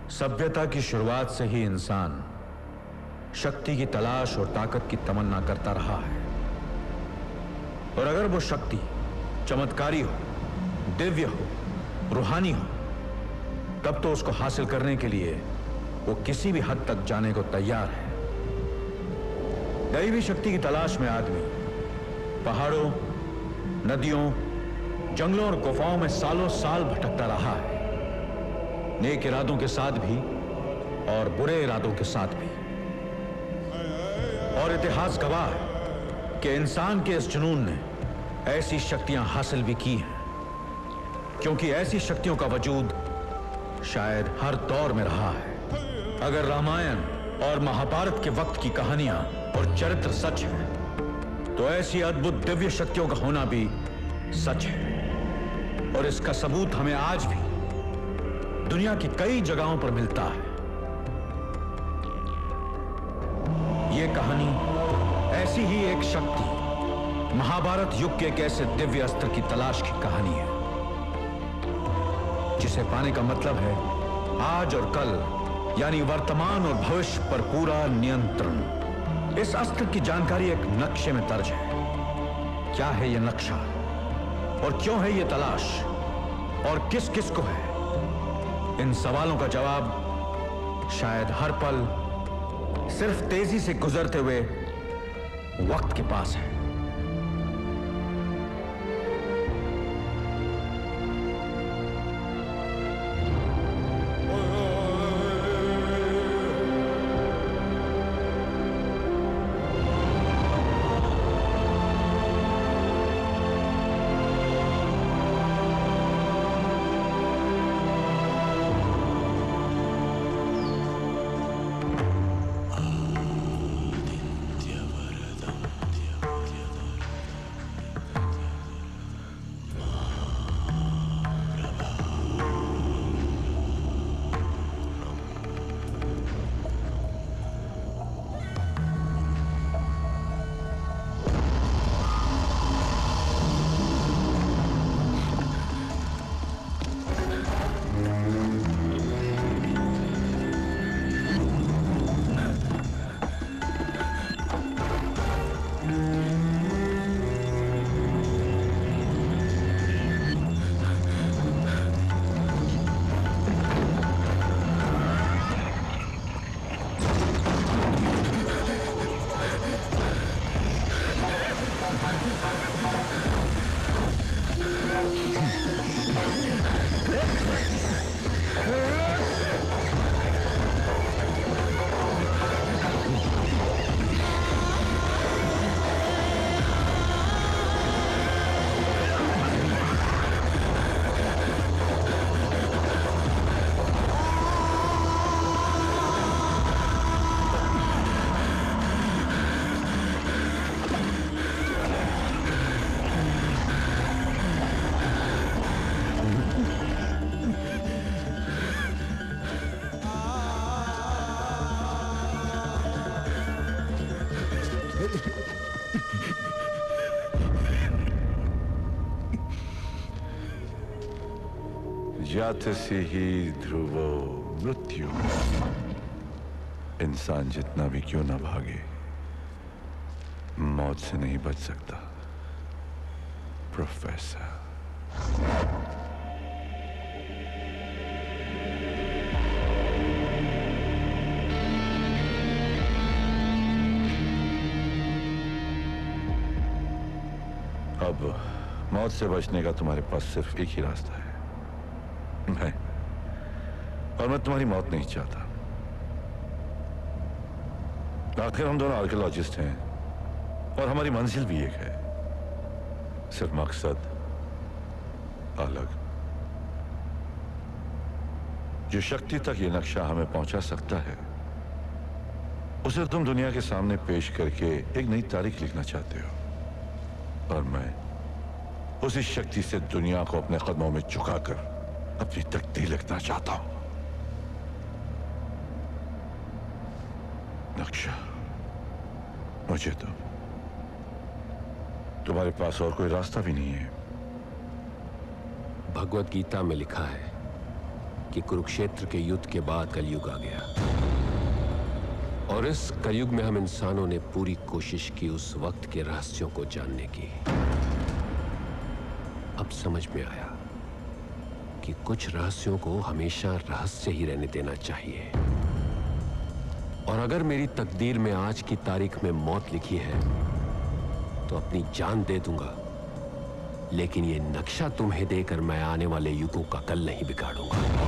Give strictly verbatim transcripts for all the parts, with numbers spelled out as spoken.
सभ्यता की शुरुआत से ही इंसान शक्ति की तलाश और ताकत की तमन्ना करता रहा है। और अगर वो शक्ति चमत्कारी हो, दिव्य हो, रूहानी हो, तब तो उसको हासिल करने के लिए वो किसी भी हद तक जाने को तैयार है। दैवी शक्ति की तलाश में आदमी पहाड़ों, नदियों, जंगलों और गुफाओं में सालों साल भटकता रहा है, नेक इरादों के साथ भी और बुरे इरादों के साथ भी। और इतिहास गवाह है कि इंसान के इस जुनून ने ऐसी शक्तियां हासिल भी की हैं, क्योंकि ऐसी शक्तियों का वजूद शायद हर दौर में रहा है। अगर रामायण और महाभारत के वक्त की कहानियां और चरित्र सच हैं, तो ऐसी अद्भुत दिव्य शक्तियों का होना भी सच है। और इसका सबूत हमें आज भी दुनिया की कई जगहों पर मिलता है। यह कहानी ऐसी ही एक शक्ति, महाभारत युग के एक ऐसे दिव्य अस्त्र की तलाश की कहानी है, जिसे पाने का मतलब है आज और कल, यानी वर्तमान और भविष्य पर पूरा नियंत्रण। इस अस्त्र की जानकारी एक नक्शे में दर्ज है। क्या है यह नक्शा और क्यों है यह तलाश और किस किस को है, इन सवालों का जवाब शायद हर पल सिर्फ तेजी से गुजरते हुए वक्त के पास है। जातसी ही ध्रुवो मृत्यु। इंसान जितना भी क्यों ना भागे, मौत से नहीं बच सकता। प्रोफेसर अब मौत से बचने का तुम्हारे पास सिर्फ एक ही रास्ता है, मैं। और मैं तुम्हारी मौत नहीं चाहता। आखिर हम दोनों आर्कियोलॉजिस्ट हैं और हमारी मंजिल भी एक है, सिर्फ मकसद अलग। जो शक्ति तक ये नक्शा हमें पहुंचा सकता है, उसे तुम दुनिया के सामने पेश करके एक नई तारीख लिखना चाहते हो, और मैं उसी शक्ति से दुनिया को अपने कदमों में झुकाकर अपनी तकदीर लिखना चाहता हूं। नक्शा मुझे दो। तुम्हारे पास और कोई रास्ता भी नहीं है। भगवत गीता में लिखा है, कि कुरुक्षेत्र के युद्ध के बाद कलयुग आ गया, और इस कलयुग में हम इंसानों ने पूरी कोशिश की उस वक्त के रहस्यों को जानने की। अब समझ में आया कि कुछ रहस्यों को हमेशा रहस्य ही रहने देना चाहिए। और अगर मेरी तकदीर में आज की तारीख में मौत लिखी है तो अपनी जान दे दूंगा, लेकिन ये नक्शा तुम्हें देकर मैं आने वाले युगों का कल नहीं बिगाड़ूंगा।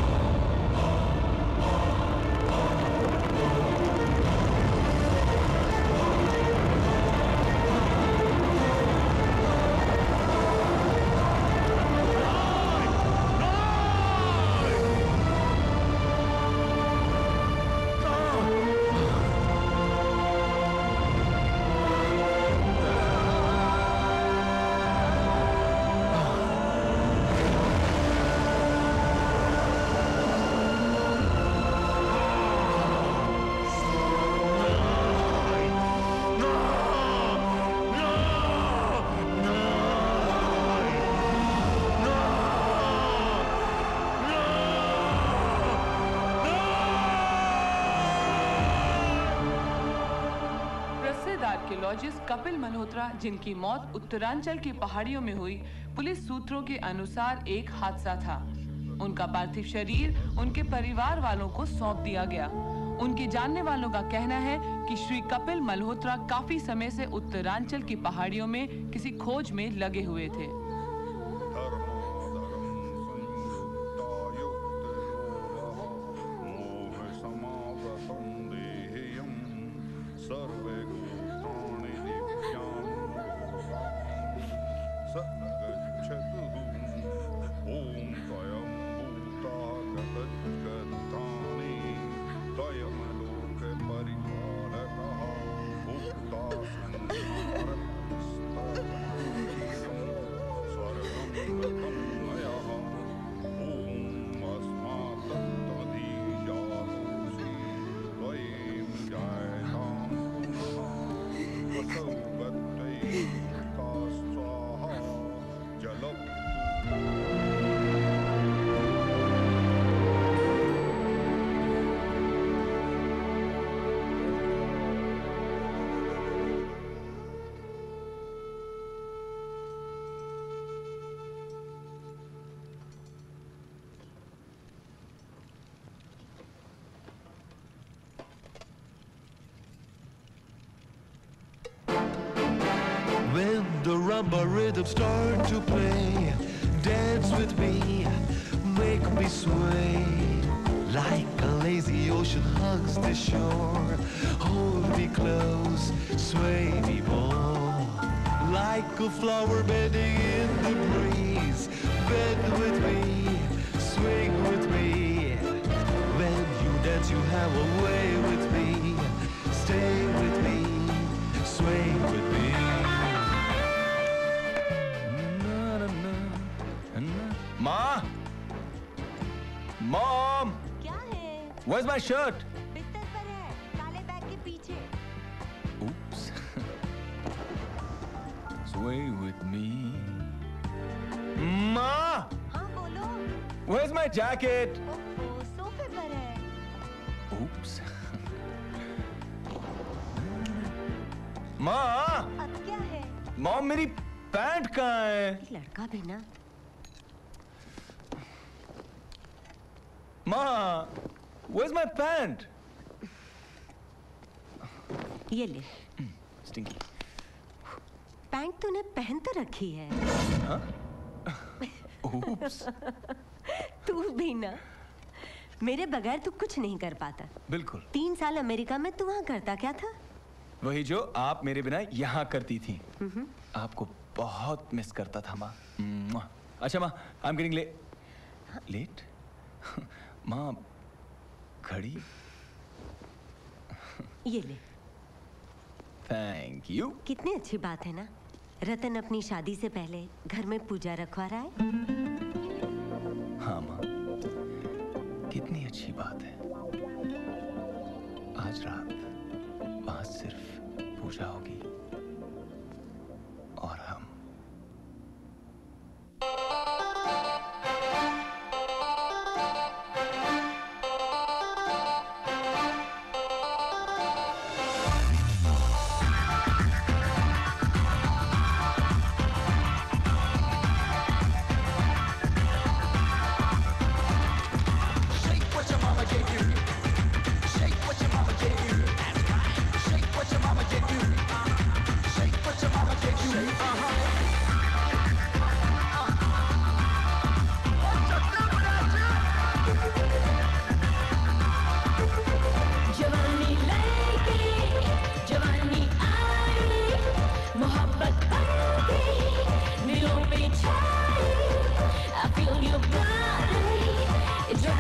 आर्कियोलॉजिस्ट कपिल मल्होत्रा, जिनकी मौत उत्तरांचल की पहाड़ियों में हुई, पुलिस सूत्रों के अनुसार एक हादसा था। उनका पार्थिव शरीर उनके परिवार वालों को सौंप दिया गया। उनके जानने वालों का कहना है कि श्री कपिल मल्होत्रा काफी समय से उत्तरांचल की पहाड़ियों में किसी खोज में लगे हुए थे। When the rumba rhythm start to play, dance with me, make me sway. Like a lazy ocean hugs the shore, hold me close, sway me more. Like a flower bending in the breeze, bend with me, swing with me. When you dance you have a way with me, stay with me, sway with me. माँ, mom, क्या है? Where's my shirt? बिस्तर पर है, काले bag के पीछे। Oops. Sway with me. माँ, हाँ बोलो। Where's my jacket? ओहो, सोफे पर है। Oops. माँ, अब क्या है? मॉम मेरी पैंट कहाँ है? ये लड़का भी ना। माँ, where's my pant? ये ले। Stinky. पैंट तूने पहन तो रखी है। हाँ? Oops. तू भी ना। मेरे बगैर तू कुछ नहीं कर पाता। बिल्कुल। तीन साल अमेरिका में तू वहाँ करता क्या था? वही जो आप मेरे बिना यहाँ करती थी। आपको बहुत मिस करता था माँ। अच्छा माँ, I'm getting late. Late? माँ, घड़ी? ये ले। Thank you. कितनी अच्छी बात है ना, रतन अपनी शादी से पहले घर में पूजा रखवा रहा है। हाँ माँ, कितनी अच्छी बात है। आज रात वहाँ सिर्फ पूजा होगी और हम।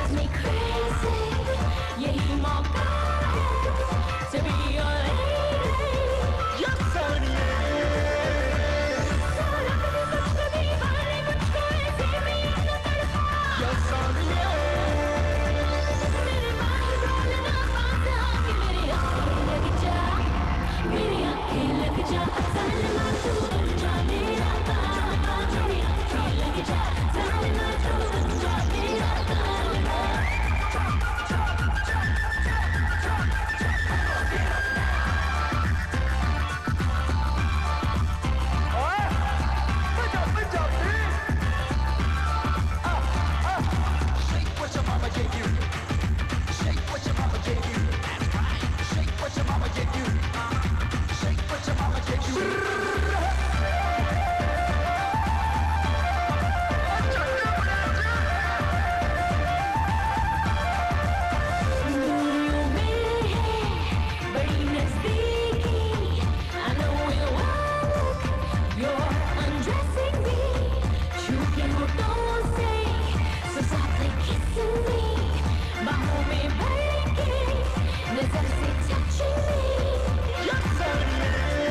drives me crazy. यही मौका है to be your lady. Yes, Sonia. सारा कभी कुछ कभी वाले मुझको ऐसे में आना तड़पा. Yes, Sonia. मेरे बाल रोलना पास आके मेरी आँखें लग जा, मेरी आँखें लग जा. सलमा तू बन जा मेरा तारा, मेरी आँखें लग जा. सलमा तू बन जा मेरा तारा. Shake what your mama gave you. Shake what your mama gave you. That's right. Shake what your mama gave you. Shake what your mama gave you. दूरियों में है बड़ी नज़दीकी. I know you walk, you're undressing me. छू के होठों से, so softly kissing me. बाहों में भर के, नज़र से touching me. Yes, Sonia.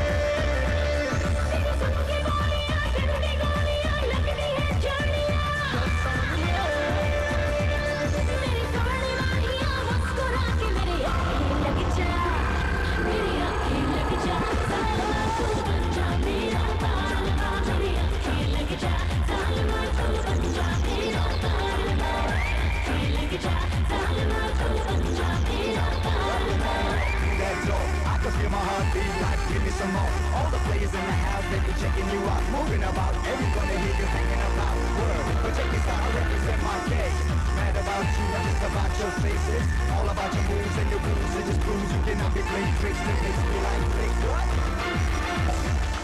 तेरे सुन के गोलियां, ठंडी गोलियां, लगती है जानियां. Yes, Sonia. मेरी थोड़ी वाहियां मुस्कुरा के मेरी आँखें लग जा, मेरी आँखें लग जा. सालमा तू बन जा मेरा तालमा, मेरी आँखें लग जा. सालमा तू बन जा मेरा तालमा, आँखें लग जा. सालमा तू बन जा मेरा तालमा. That's all. I can feel my heartbeat like give me some more. All the players in the house, they be checking you out, moving about. Everyone to hear you hanging about. Word, but take this time to represent my case. Mad about you, not just about your faces. All about your moves and your moves. It just proves you cannot be playing tricks. That makes me like tricks. What?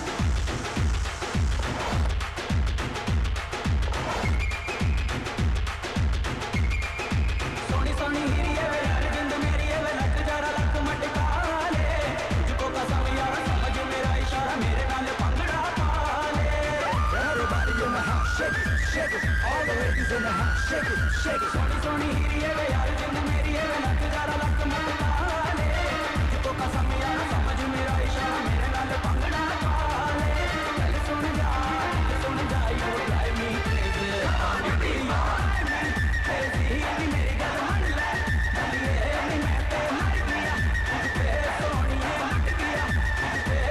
Soni Soni हीरी है वे यार जिंद मेरी है वे लट जरा luck मटका ले. तुझको कसम यार समझ मेरा इशारा, मेरे नाल पंगड़ा पा ले. Everybody in the house, shake it, shake it. All the ladies in the house, shake it, shake it. Soni Soni हीरी है वे यार जिंद मेरी है वे लट जरा लक मटका ले. तुझको कसम यार समझ मेरा इशारा, मेरे नाल पंगड़ा पा ले. चल सुन जा, चल सुन जा, you drive me crazy. Baby, you drive me crazy. अभी मेरी गल मान ले, गलिए अभी मैं पे मर गया. तुझ पे सोनिए लट गया. तुझ पे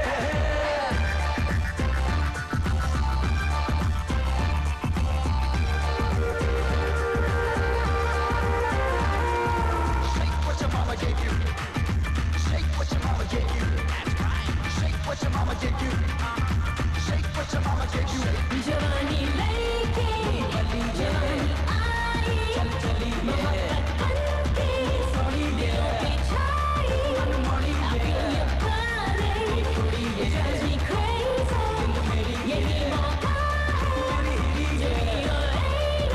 Shake what your mama gave you. Shake what your mama gave you. That's right. Shake what your mama gave you. Shake what your mama gave you. जवानी लेके जवानी आई, चल चली मोहब्बत बनके दिलों पे छाई. I feel your body, it drives me crazy. यही मौका है to be your lady.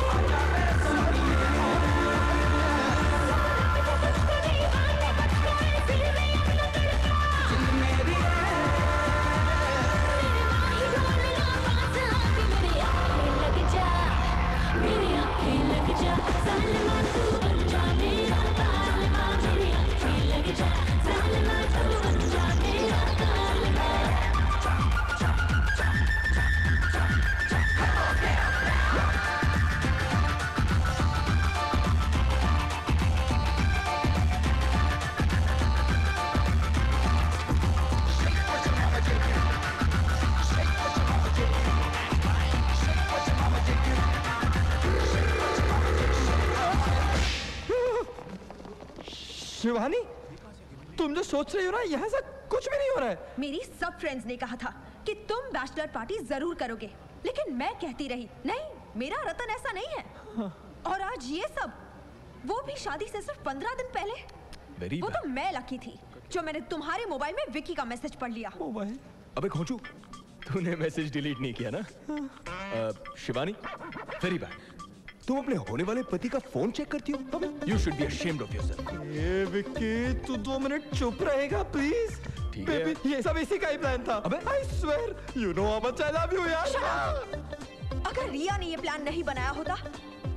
Shivani, तुम जो सोच रही हो ना, यहाँ से कुछ भी नहीं हो रहा है. मेरी सब फ्रेंड्स ने कहा था कि तुम बैचलर पार्टी जरूर करोगे, लेकिन मैं कहती रही नहीं, मेरा रतन ऐसा नहीं है. और आज ये सब, वो भी शादी से सिर्फ पंद्रह दिन पहले. Very वो bad. तो मैं लकी थी जो मैंने तुम्हारे मोबाइल में विकी का मैसेज पढ़ लिया. मोबाइल? अबे खोचू, तूने मैसेज डिलीट नहीं किया ना? uh, Shivani, very bad. तुम अपने होने वाले पति का फोन चेक करती हो? You should be ashamed of yourself. ये विक्की, तू दो मिनट चुप रहेगा प्लीज? ठीक है. बेबी, ये सब इसी का ही प्लान था. अबे, I swear, you know how much I love you यार. Shut up! अगर रिया ने ये प्लान नहीं बनाया होता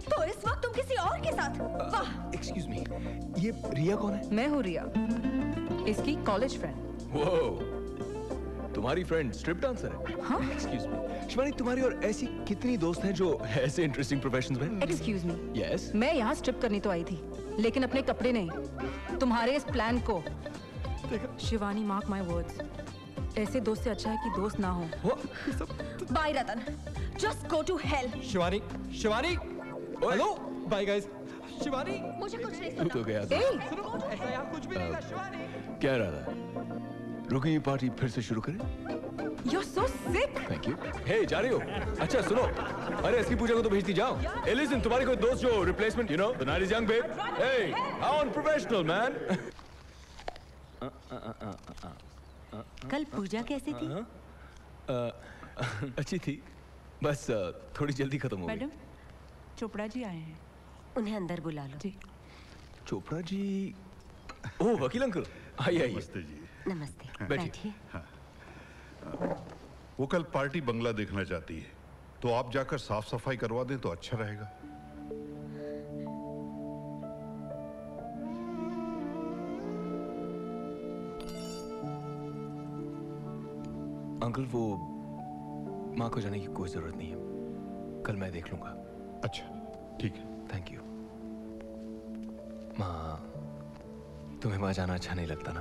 तो इस वक्त तुम किसी और के साथ? वाह! एक्सक्यूज मी, ये रिया कौन है? मैं हूँ रिया, इसकी कॉलेज फ्रेंड। वो तुम्हारी फ्रेंड स्ट्रिप डांसर है? हाँ? एक्सक्यूज मी, शिवानी तुम्हारी और ऐसी कितनी दोस्त हैं जो ऐसे इंटरेस्टिंग प्रोफेशंस में? Excuse me, yes? मैं यहाँ स्ट्रिप करनी तो आई थी, लेकिन अपने कपड़े नहीं, तुम्हारे इस प्लान को। शिवानी, मार्क माय वर्ड्स, ऐसे दोस्त से अच्छा है कि दोस्त ना हो। Bye Ratan, just go to hell. Shivani, Shivani, hello, bye guys. Shivani, मुझे कुछ नहीं तू तो गया था। ऐसा यहाँ कुछ भी नहीं था शिवानी। क्या रहा था? रुको, ये पार्टी फिर से शुरू करें? You're so sick. Thank you. Hey, जा रही हो? अच्छा सुनो, अरे इसकी पूजा को तो भेजती जाओ। ए लिसन, तुम्हारी कोई दोस्त जो replacement, you know, the night is young babe. Hey, how unprofessional man. कल पूजा कैसी थी? अच्छी थी, बस थोड़ी जल्दी खत्म हो गई। मैडम, चोपड़ा जी आए हैं। उन्हें अंदर बुला लो। जी। चोपड़ा जी? ओह, वकील अंकल, आइए आइए। नमस्ते जी। नमस्ते, बैठिए। बैठिए। वो कल पार्टी बंगला देखना चाहती है, तो आप जाकर साफ सफाई करवा दें तो अच्छा रहेगा। अंकल, वो माँ को जाने की कोई जरूरत नहीं है, कल मैं देख लूंगा। अच्छा, ठीक है। Thank you. माँ, तुम्हें वहां जाना अच्छा नहीं लगता ना?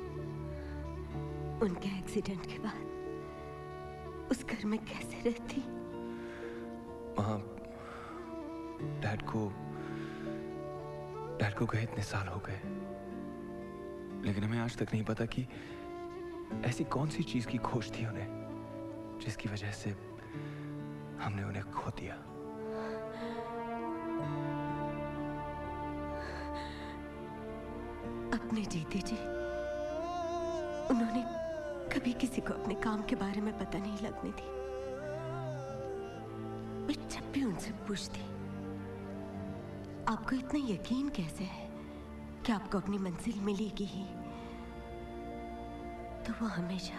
उनके एक्सीडेंट के बाद उस घर में कैसे रहती? वहां डैड को डैड को गए इतने साल हो गए, लेकिन हमें आज तक नहीं पता कि ऐसी कौन सी चीज की खोज थी उन्हें, जिसकी वजह से हमने उन्हें खो दिया। अपने जीते जी उन्होंने कभी किसी को अपने काम के बारे में पता नहीं लगने दी। मैं जब भी उनसे पूछती, आपको इतना यकीन कैसे है कि आपको अपनी मंजिल मिलेगी ही, तो वो हमेशा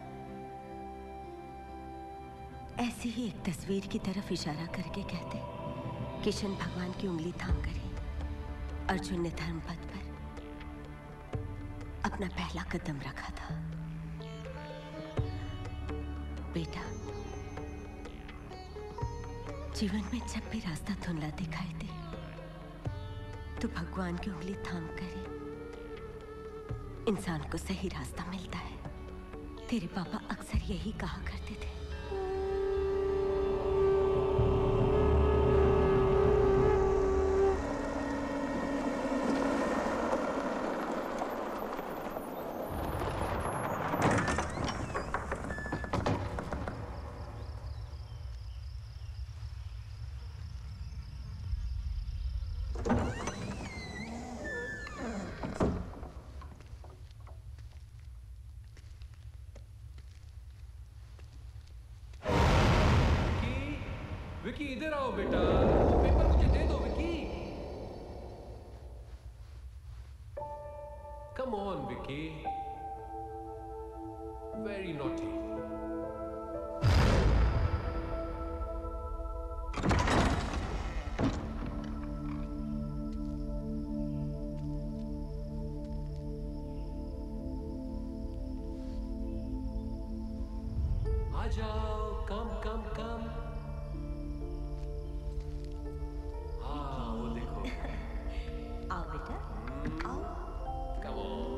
ऐसी ही एक तस्वीर की तरफ इशारा करके कहते, किशन भगवान की उंगली थाम कर अर्जुन ने धर्मपथ पर अपना पहला कदम रखा था। बेटा, जीवन में जब भी रास्ता धुंधला दिखाई दे, तो भगवान की उंगली थाम कर ही इंसान को सही रास्ता मिलता है। तेरे पापा अक्सर यही कहा करते थे। विकी, इधर आओ बेटा, पेपर मुझे दे दो Vicky. Come on Vicky, very naughty. आ जाओ, कम कम कम। हाँ, वो देखो। आओ बेटा, आओ। Come on.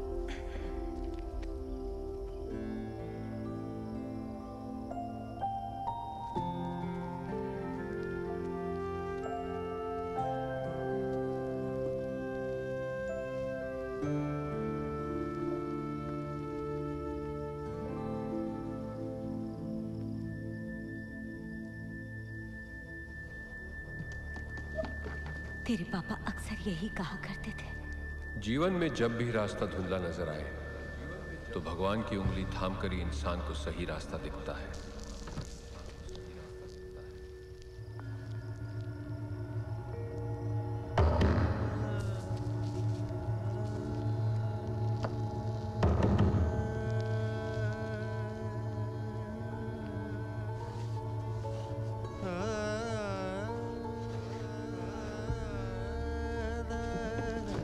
तेरे पापा अक्सर यही कहा करते थे। जीवन में जब भी रास्ता धुंधला नजर आए, तो भगवान की उंगली थाम कर ही इंसान को सही रास्ता दिखता है।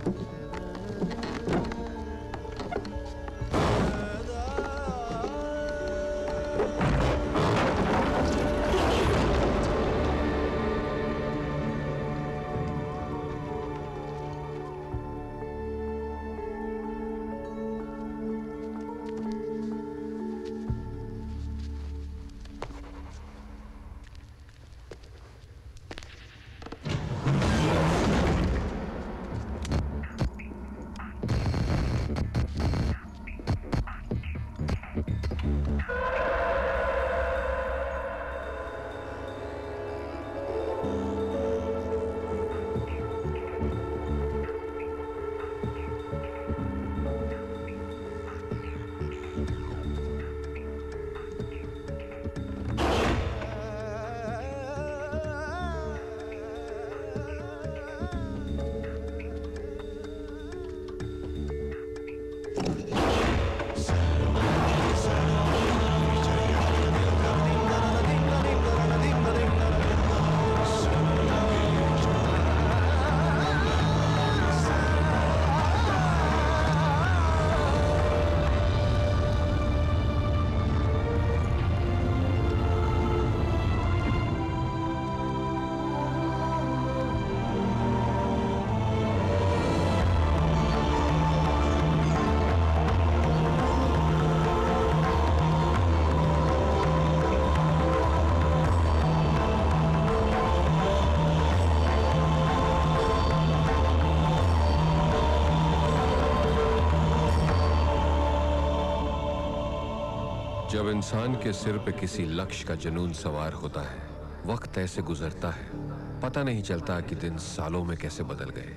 जब इंसान के सिर पे किसी लक्ष्य का जुनून सवार होता है, वक्त ऐसे गुजरता है, पता नहीं चलता कि दिन सालों में कैसे बदल गए।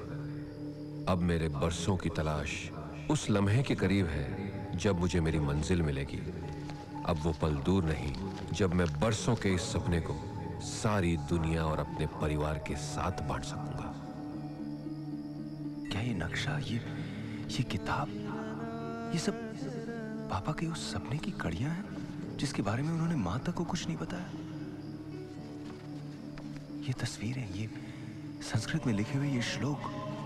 अब मेरे बरसों की तलाश उस लम्हे के करीब है जब मुझे मेरी मंजिल मिलेगी। अब वो पल दूर नहीं जब मैं बरसों के इस सपने को सारी दुनिया और अपने परिवार के साथ बांट सकूंगा। क्या ये नक्शा, ये ये किताब, ये सब पापा के उस सपने की कड़ियां हैं जिसके बारे में उन्होंने मां तक को कुछ नहीं बताया? ये तस्वीरें, ये संस्कृत में लिखे हुए ये श्लोक,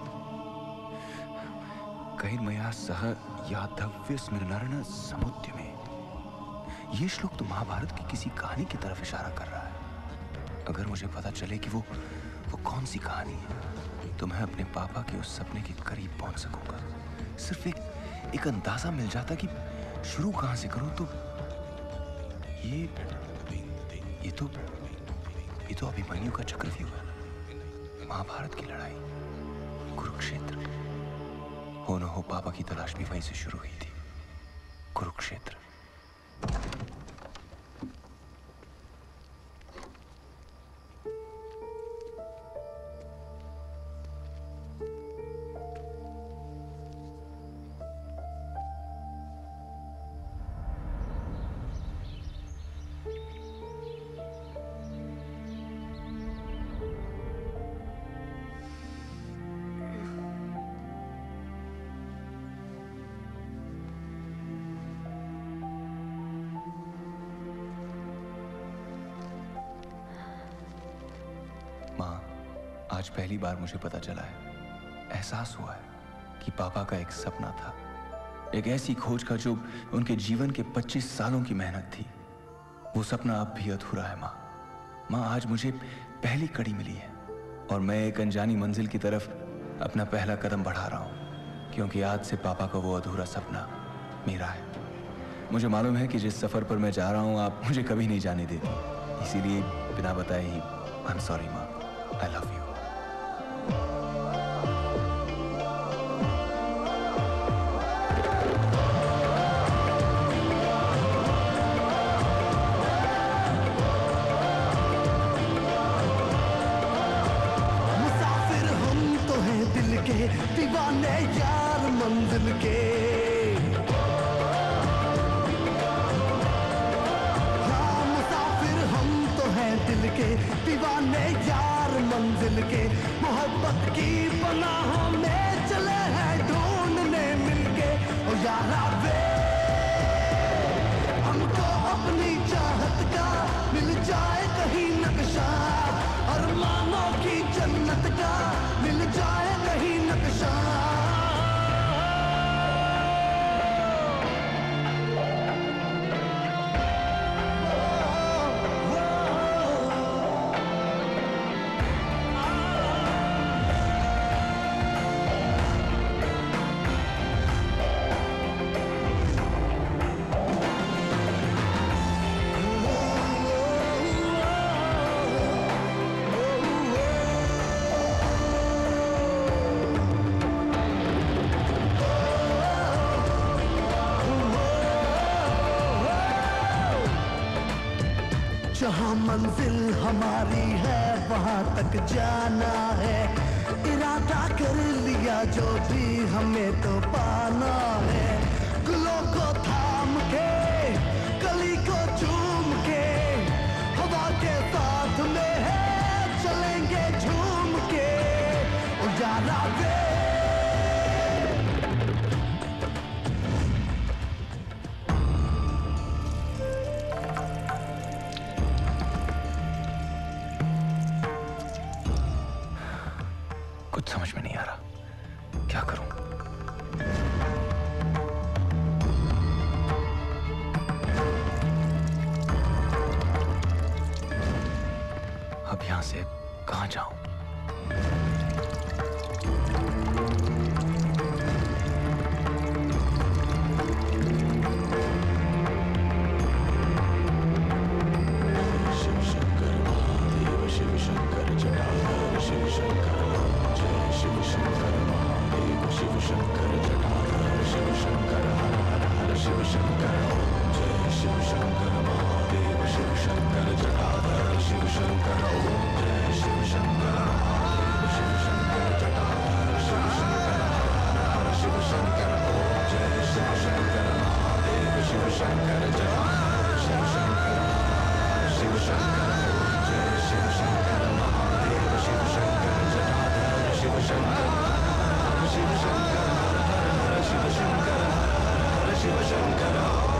कैर्मया सह यादव्य स्मृणारण समुद्य में, ये श्लोक तो महाभारत की किसी कहानी की तरफ इशारा कर रहा है। अगर मुझे पता चले कि वो वो कौन सी कहानी है तो मैं अपने पापा के उस सपने के करीब पहुंच सकूंगा। सिर्फ एक एक अंदाजा मिल जाता कि शुरू कहां से करूं। तो ये ये तो ये तो अभिमन्यु का चक्रव्यूह है, महाभारत की लड़ाई, कुरुक्षेत्र। हो न हो पापा की तलाश भी वहीं से शुरू हुई थी, कुरुक्षेत्र। आज पहली बार मुझे पता चला है, एहसास हुआ है कि पापा का एक सपना था, एक ऐसी खोज का जो उनके जीवन के पच्चीस सालों की मेहनत थी। वो सपना अब भी अधूरा है माँ। माँ, आज मुझे पहली कड़ी मिली है और मैं एक अनजानी मंजिल की तरफ अपना पहला कदम बढ़ा रहा हूँ, क्योंकि आज से पापा का वो अधूरा सपना मेरा है। मुझे मालूम है कि जिस सफर पर मैं जा रहा हूँ आप मुझे कभी नहीं जाने देती, इसीलिए बिना बताए ही आई एम सॉरी माँ, आई लव यू। दीवाने यार मंजिल के, हाँ मुसाफिर हम तो हैं दिल के, दीवाने यार मंजिल के। मोहब्बत की पनाहों में चले हैं ढूंढने मिलके। ओ यारा वे हमको अपनी चाहत का मिल जाए कहीं नक्शा, अरमानों की जन्नत का मिल जाए कहीं नक्शा। जहाँ मंजिल हमारी है वहाँ तक जाना है, इरादा कर लिया जो भी हमें तो पाना है। गुलों को थाम के गली को चूम के हवा के साथ में है चलेंगे झूम के उजाला दे। कुछ समझ में नहीं आ रहा, क्या करूं? अब यहां से कहां जाऊं? शिव शंकर महादेव, शिव शंकर जटाधर, शिव शंकर जय शिव शंकर महादेव, शिव शंकर जटाधर, शिव शंकर हर हर हर शिव शंकर ओम जय शिव शंकर महादेव, शिव शंकर जटाधर, शिव शंकर ओम जय शिव शंकर महादेव, शिव शंकर जटाधर, शिव शंकर हर हर हर शिव शंकर ओम जय शिव शंकर महादेव, शिव शंकर जटाधर, शिव शंकर शिव शंकर ओम जय Shiv Shankar Mahadev, Shiv Shankar Jatadhar, Shiv Shankar Shiv Shankar Har Har Har Shiv Shankar Har Shiv Shankar.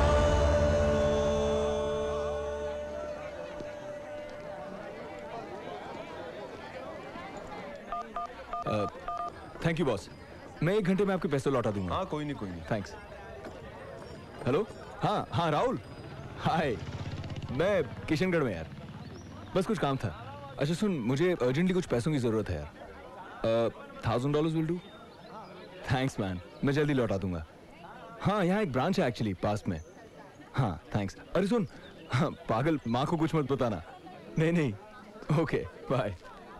Thank you boss, मैं एक घंटे में आपके पैसे लौटा दूंगा। हाँ कोई नहीं कोई नहीं। थैंक्स। हेलो, हाँ हाँ राहुल, हाय, मैं किशनगढ़ में यार, बस कुछ काम था। अच्छा सुन, मुझे अर्जेंटली कुछ पैसों की जरूरत है यार। Thousand dollars will do. Thanks man, मैं जल्दी लौटा दूंगा। हाँ यहाँ एक ब्रांच है एक्चुअली पास में। हाँ थैंक्स। अरे सुन, हाँ, पागल माँ को कुछ मत बताना। नहीं नहीं, okay bye.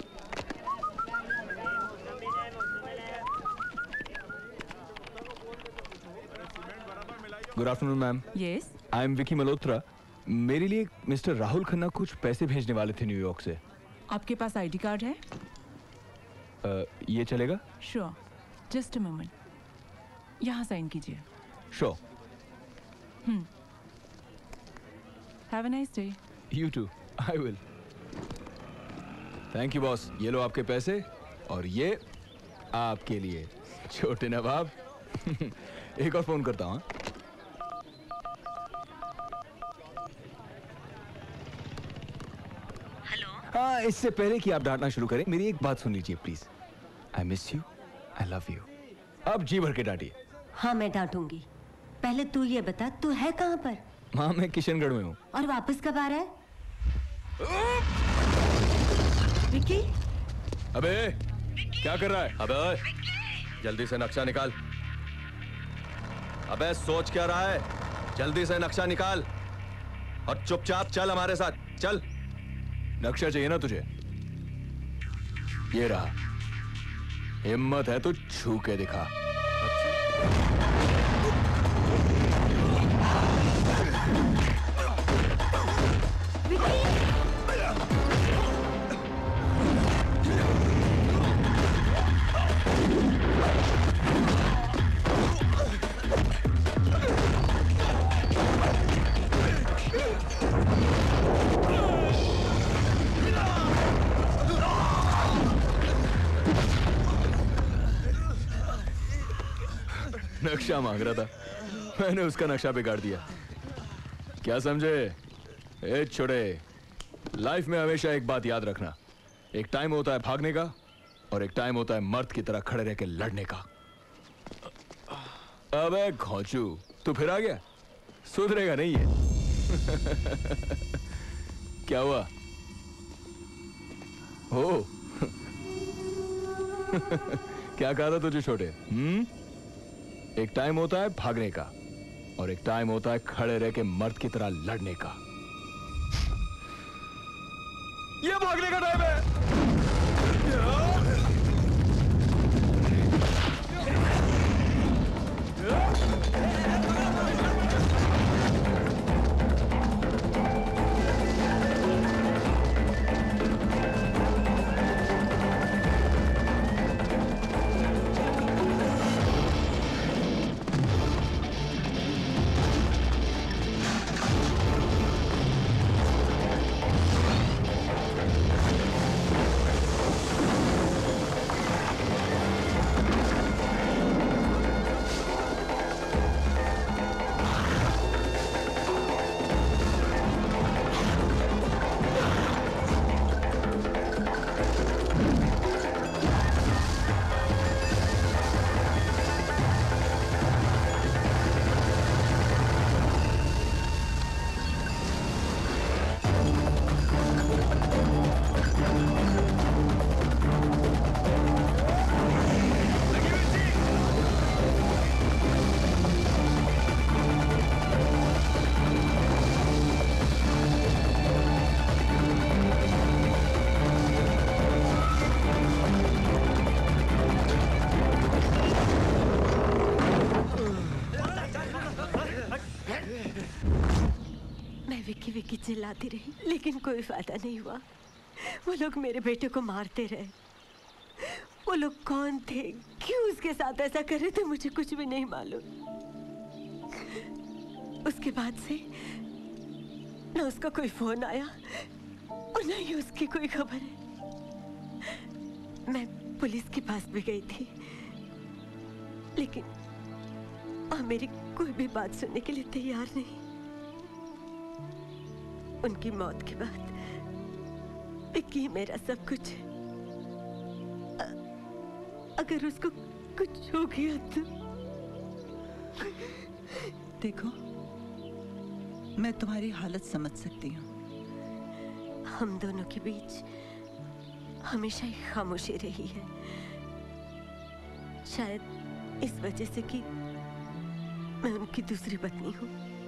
Good afternoon ma'am. Yes, I am Vicky Malhotra. मेरे लिए मिस्टर राहुल खन्ना कुछ पैसे भेजने वाले थे न्यूयॉर्क से। आपके पास आईडी कार्ड है? uh, ये चलेगा? श्योर, जस्ट अ मोमेंट, यहाँ साइन कीजिए। Sure. Hmm, have a nice day. You too, I will. Thank you boss, ये लो आपके पैसे और ये आपके लिए छोटे नवाब। एक और फोन करता हूँ। हाँ, इससे पहले कि आप डांटना शुरू करें, मेरी एक बात सुन लीजिए please. I miss you, I love you. अब जी भर के डांटिए। हाँ मैं डांटूंगी। पहले तू ये बता, तू है कहाँ पर? माँ मैं किशनगढ़ में हूँ। और वापस कब आ रहा है? विक्की? अबे क्या कर रहा है? अबे जल्दी से नक्शा निकाल। अबे सोच क्या रहा है? जल्दी से नक्शा निकाल और चुपचाप चल हमारे साथ। चल। नक्शा चाहिए ना तुझे? ये रहा। हिम्मत है तो छू के दिखा। नक्शा मांग रहा था, मैंने उसका नक्शा बिगाड़ दिया। क्या समझे? ए छोड़े, लाइफ में हमेशा एक बात याद रखना, एक टाइम होता है भागने का और एक टाइम होता है मर्द की तरह खड़े रह के लड़ने का। अबे घोंचू, तू फिर आ गया? सुधरेगा नहीं है। क्या हुआ? हो क्या कहा था तुझे छोटे? हम्म? एक टाइम होता है भागने का और एक टाइम होता है खड़े रह के मर्द की तरह लड़ने का। ये भागने का टाइम है। चिल्लाती रही, लेकिन कोई फायदा नहीं हुआ। वो लोग मेरे बेटे को मारते रहे। वो लोग कौन थे, क्यों उसके साथ ऐसा कर रहे थे, मुझे कुछ भी नहीं मालूम। उसके बाद से न उसका कोई फोन आया और न ही उसकी कोई खबर है। मैं पुलिस के पास भी गई थी, लेकिन वहाँ मेरी कोई भी बात सुनने के लिए तैयार नहीं। उनकी मौत के बाद विक्की मेरा सब कुछ है। अगर उसको कुछ हो गया तो। देखो, मैं तुम्हारी हालत समझ सकती हूँ। हम दोनों के बीच हमेशा ही खामोशी रही है, शायद इस वजह से कि मैं उनकी दूसरी पत्नी हूँ।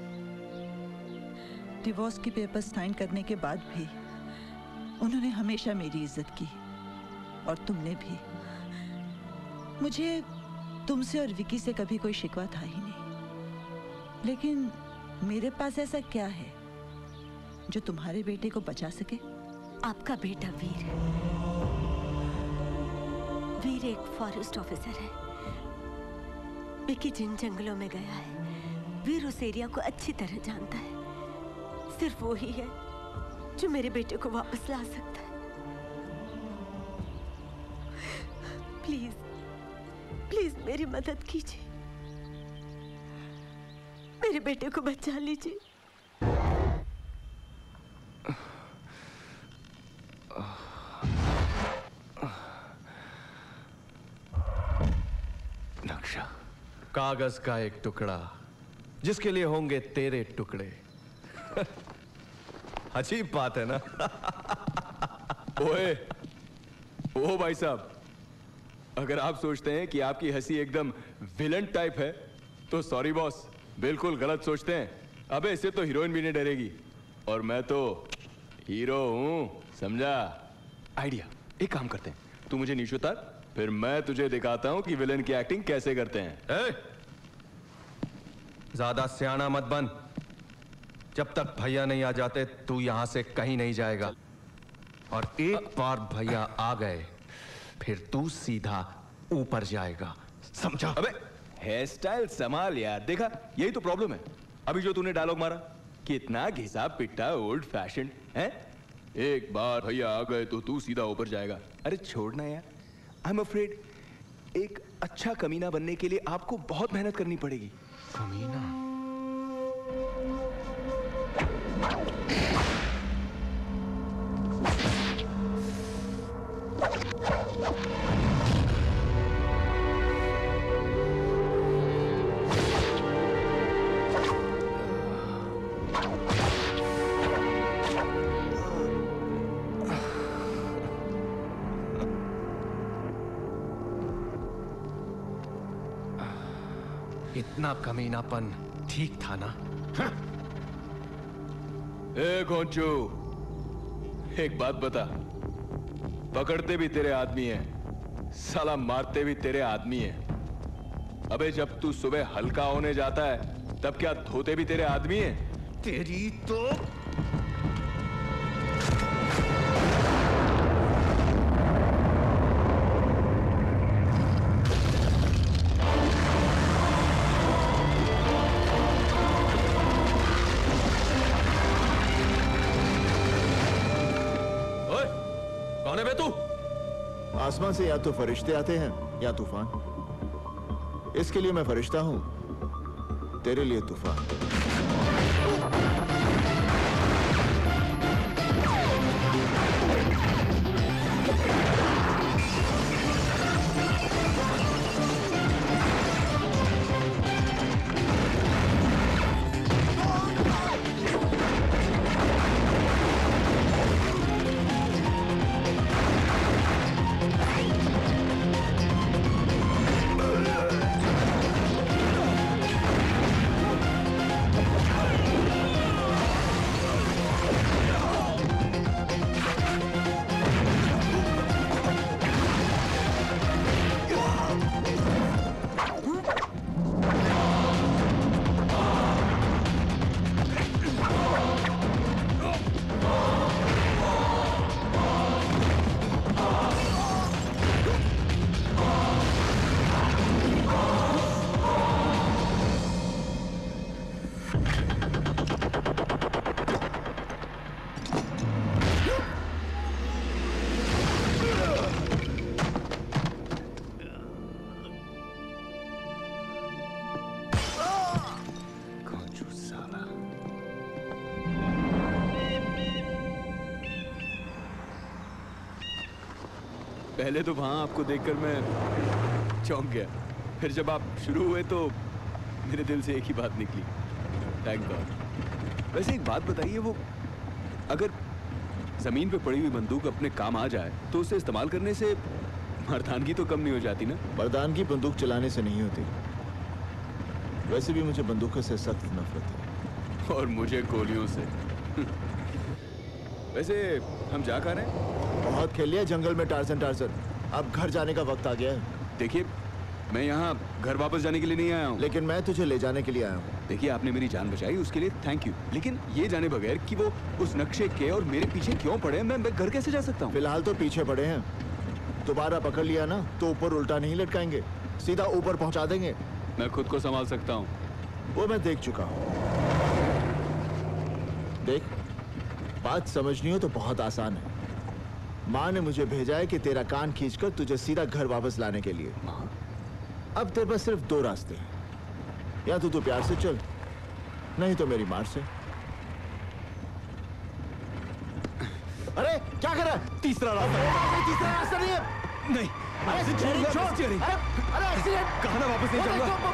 डिवोर्स के पेपर साइन करने के बाद भी उन्होंने हमेशा मेरी इज्जत की, और तुमने भी। मुझे तुमसे और विकी से कभी कोई शिकवा था ही नहीं, लेकिन मेरे पास ऐसा क्या है जो तुम्हारे बेटे को बचा सके? आपका बेटा वीर। वीर एक फॉरेस्ट ऑफिसर है। विकी जिन जंगलों में गया है, वीर उस एरिया को अच्छी तरह जानता है। सिर्फ वो ही है जो मेरे बेटे को वापस ला सकता है। प्लीज प्लीज मेरी मदद कीजिए, मेरे बेटे को बचा लीजिए। नक्शा, कागज का एक टुकड़ा जिसके लिए होंगे तेरे टुकड़े। अजीब बात है ना। ओए, ओ भाई साहब, अगर आप सोचते हैं कि आपकी हंसी एकदम विलन टाइप है तो सॉरी बॉस, बिल्कुल गलत सोचते हैं। अबे इससे तो हीरोइन भी नहीं डरेगी, और मैं तो हीरो हूं, समझा? आइडिया, एक काम करते हैं, तू मुझे नीचे उतार, फिर मैं तुझे दिखाता हूं कि विलन की एक्टिंग कैसे करते हैं। ए, ज्यादा सियाना मत बन। जब तक भैया नहीं आ जाते तू यहां से कहीं नहीं जाएगा, और एक बार भैया आ गए फिर तू सीधा ऊपर जाएगा, समझा? अबे हेयर स्टाइल संभाल यार। देखा, यही तो प्रॉब्लम है। अभी जो तूने डायलॉग मारा, कितना घिसा पिट्टा ओल्ड फैशन है। एक बार भैया आ गए तो तू सीधा ऊपर जाएगा। अरे छोड़ना यार, आई एम अफ्रेड एक अच्छा कमीना बनने के लिए आपको बहुत मेहनत करनी पड़ेगी। कमीना? इतना कमीनापन ठीक था ना? ए गोंचू, एक बात बता, पकड़ते भी तेरे आदमी हैं, साला मारते भी तेरे आदमी हैं। अबे जब तू सुबह हल्का होने जाता है तब क्या धोते भी तेरे आदमी हैं? तेरी तो आसमान से या तो फरिश्ते आते हैं या तूफान। इसके लिए मैं फरिश्ता हूं, तेरे लिए तूफान। पहले तो वहां आपको देखकर मैं चौंक गया, फिर जब आप शुरू हुए तो मेरे दिल से एक ही बात निकली, थैंक गॉड। वैसे एक बात बताइए, वो अगर जमीन पे पड़ी हुई बंदूक अपने काम आ जाए तो उसे इस्तेमाल करने से मर्दानगी तो कम नहीं हो जाती ना? मर्दानगी बंदूक चलाने से नहीं होती। वैसे भी मुझे बंदूकों से सख्त नफरत है। और मुझे गोलियों से। वैसे हम जा कहाँ रहे हैं? बहुत खेल लिया जंगल में टार्जन टार्जन, अब घर जाने का वक्त आ गया है। देखिए, मैं यहाँ घर वापस जाने के लिए नहीं आया हूँ। लेकिन मैं तुझे ले जाने के लिए आया हूँ। देखिए, आपने मेरी जान बचाई, उसके लिए थैंक यू। लेकिन ये जाने बगैर कि वो उस नक्शे के और मेरे पीछे क्यों पड़े, मैं, मैं घर कैसे जा सकता हूँ? फिलहाल तो पीछे पड़े हैं, दोबारा पकड़ लिया ना तो ऊपर उल्टा नहीं लटकाएंगे, सीधा ऊपर पहुंचा देंगे। मैं खुद को संभाल सकता हूँ। वो मैं देख चुका हूँ। देख, बात समझनी हो तो बहुत आसान है। माँ ने मुझे भेजा है कि तेरा कान खींचकर तुझे सीधा घर वापस लाने के लिए। अब तेरे पास सिर्फ दो रास्ते हैं, या तो तू प्यार से चल, नहीं तो मेरी मार से। अरे क्या कर रहा है? तीसरा रास्ता। तीसरा रास्ता नहीं है। नहीं, अरे छोड़, अरे अरे एक्सीडेंट। कहाँ ना वापस नहीं जाऊंगा।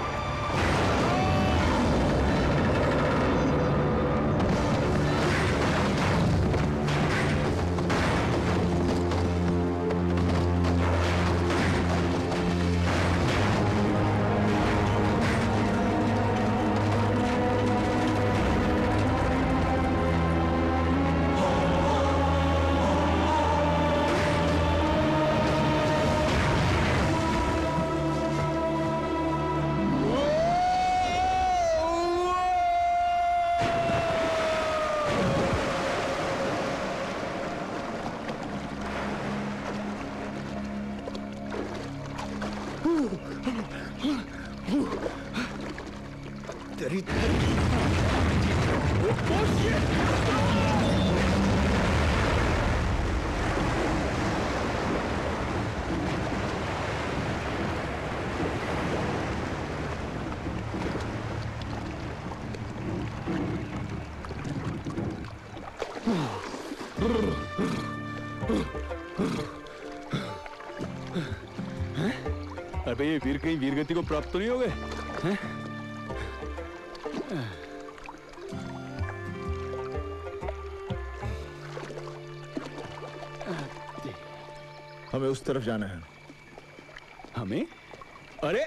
अबे ये वीर कहीं वीरगति को प्राप्त तो नहीं हो गए? हैं? हमें उस तरफ जाना है। हमें? अरे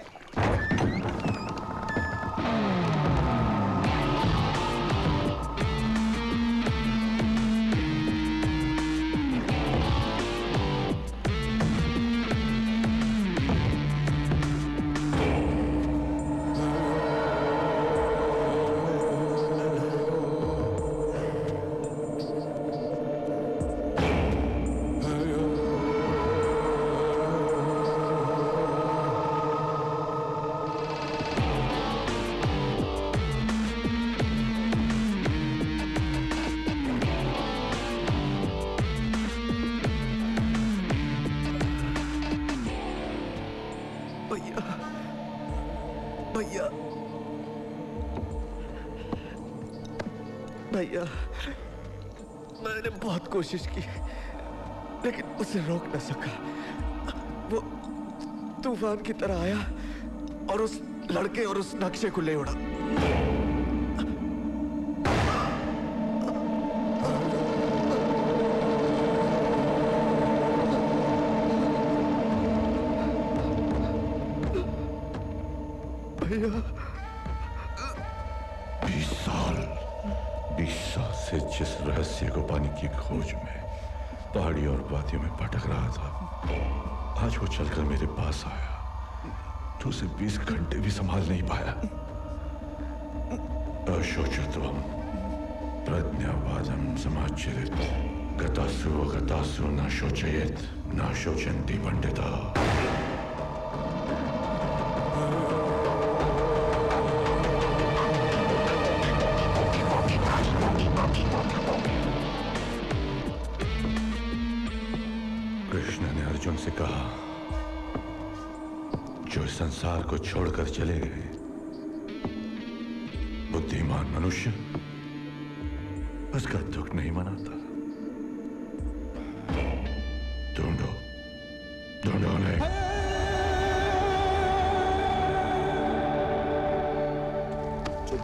भैया, मैंने बहुत कोशिश की लेकिन उसे रोक न सका। वो तूफान की तरह आया और उस लड़के और उस नक्शे को ले उड़ा। भैया, बीस साल बीस साल से जिस रहस्य को पाने की खोज में पहाड़ी और वादियों में भटक रहा था, आज वो चलकर मेरे पास आया तो उसे बीस घंटे भी संभाल नहीं पाया। अशोचत्वम प्रज्ञावादम समाचरित गतासु गतासु न शोचयेत न शोचन्ति पंडिता। कृष्ण ने अर्जुन से कहा, जो इस संसार को छोड़कर चले गए बुद्धिमान मनुष्य उसका दुख नहीं मनाता। ढूंढो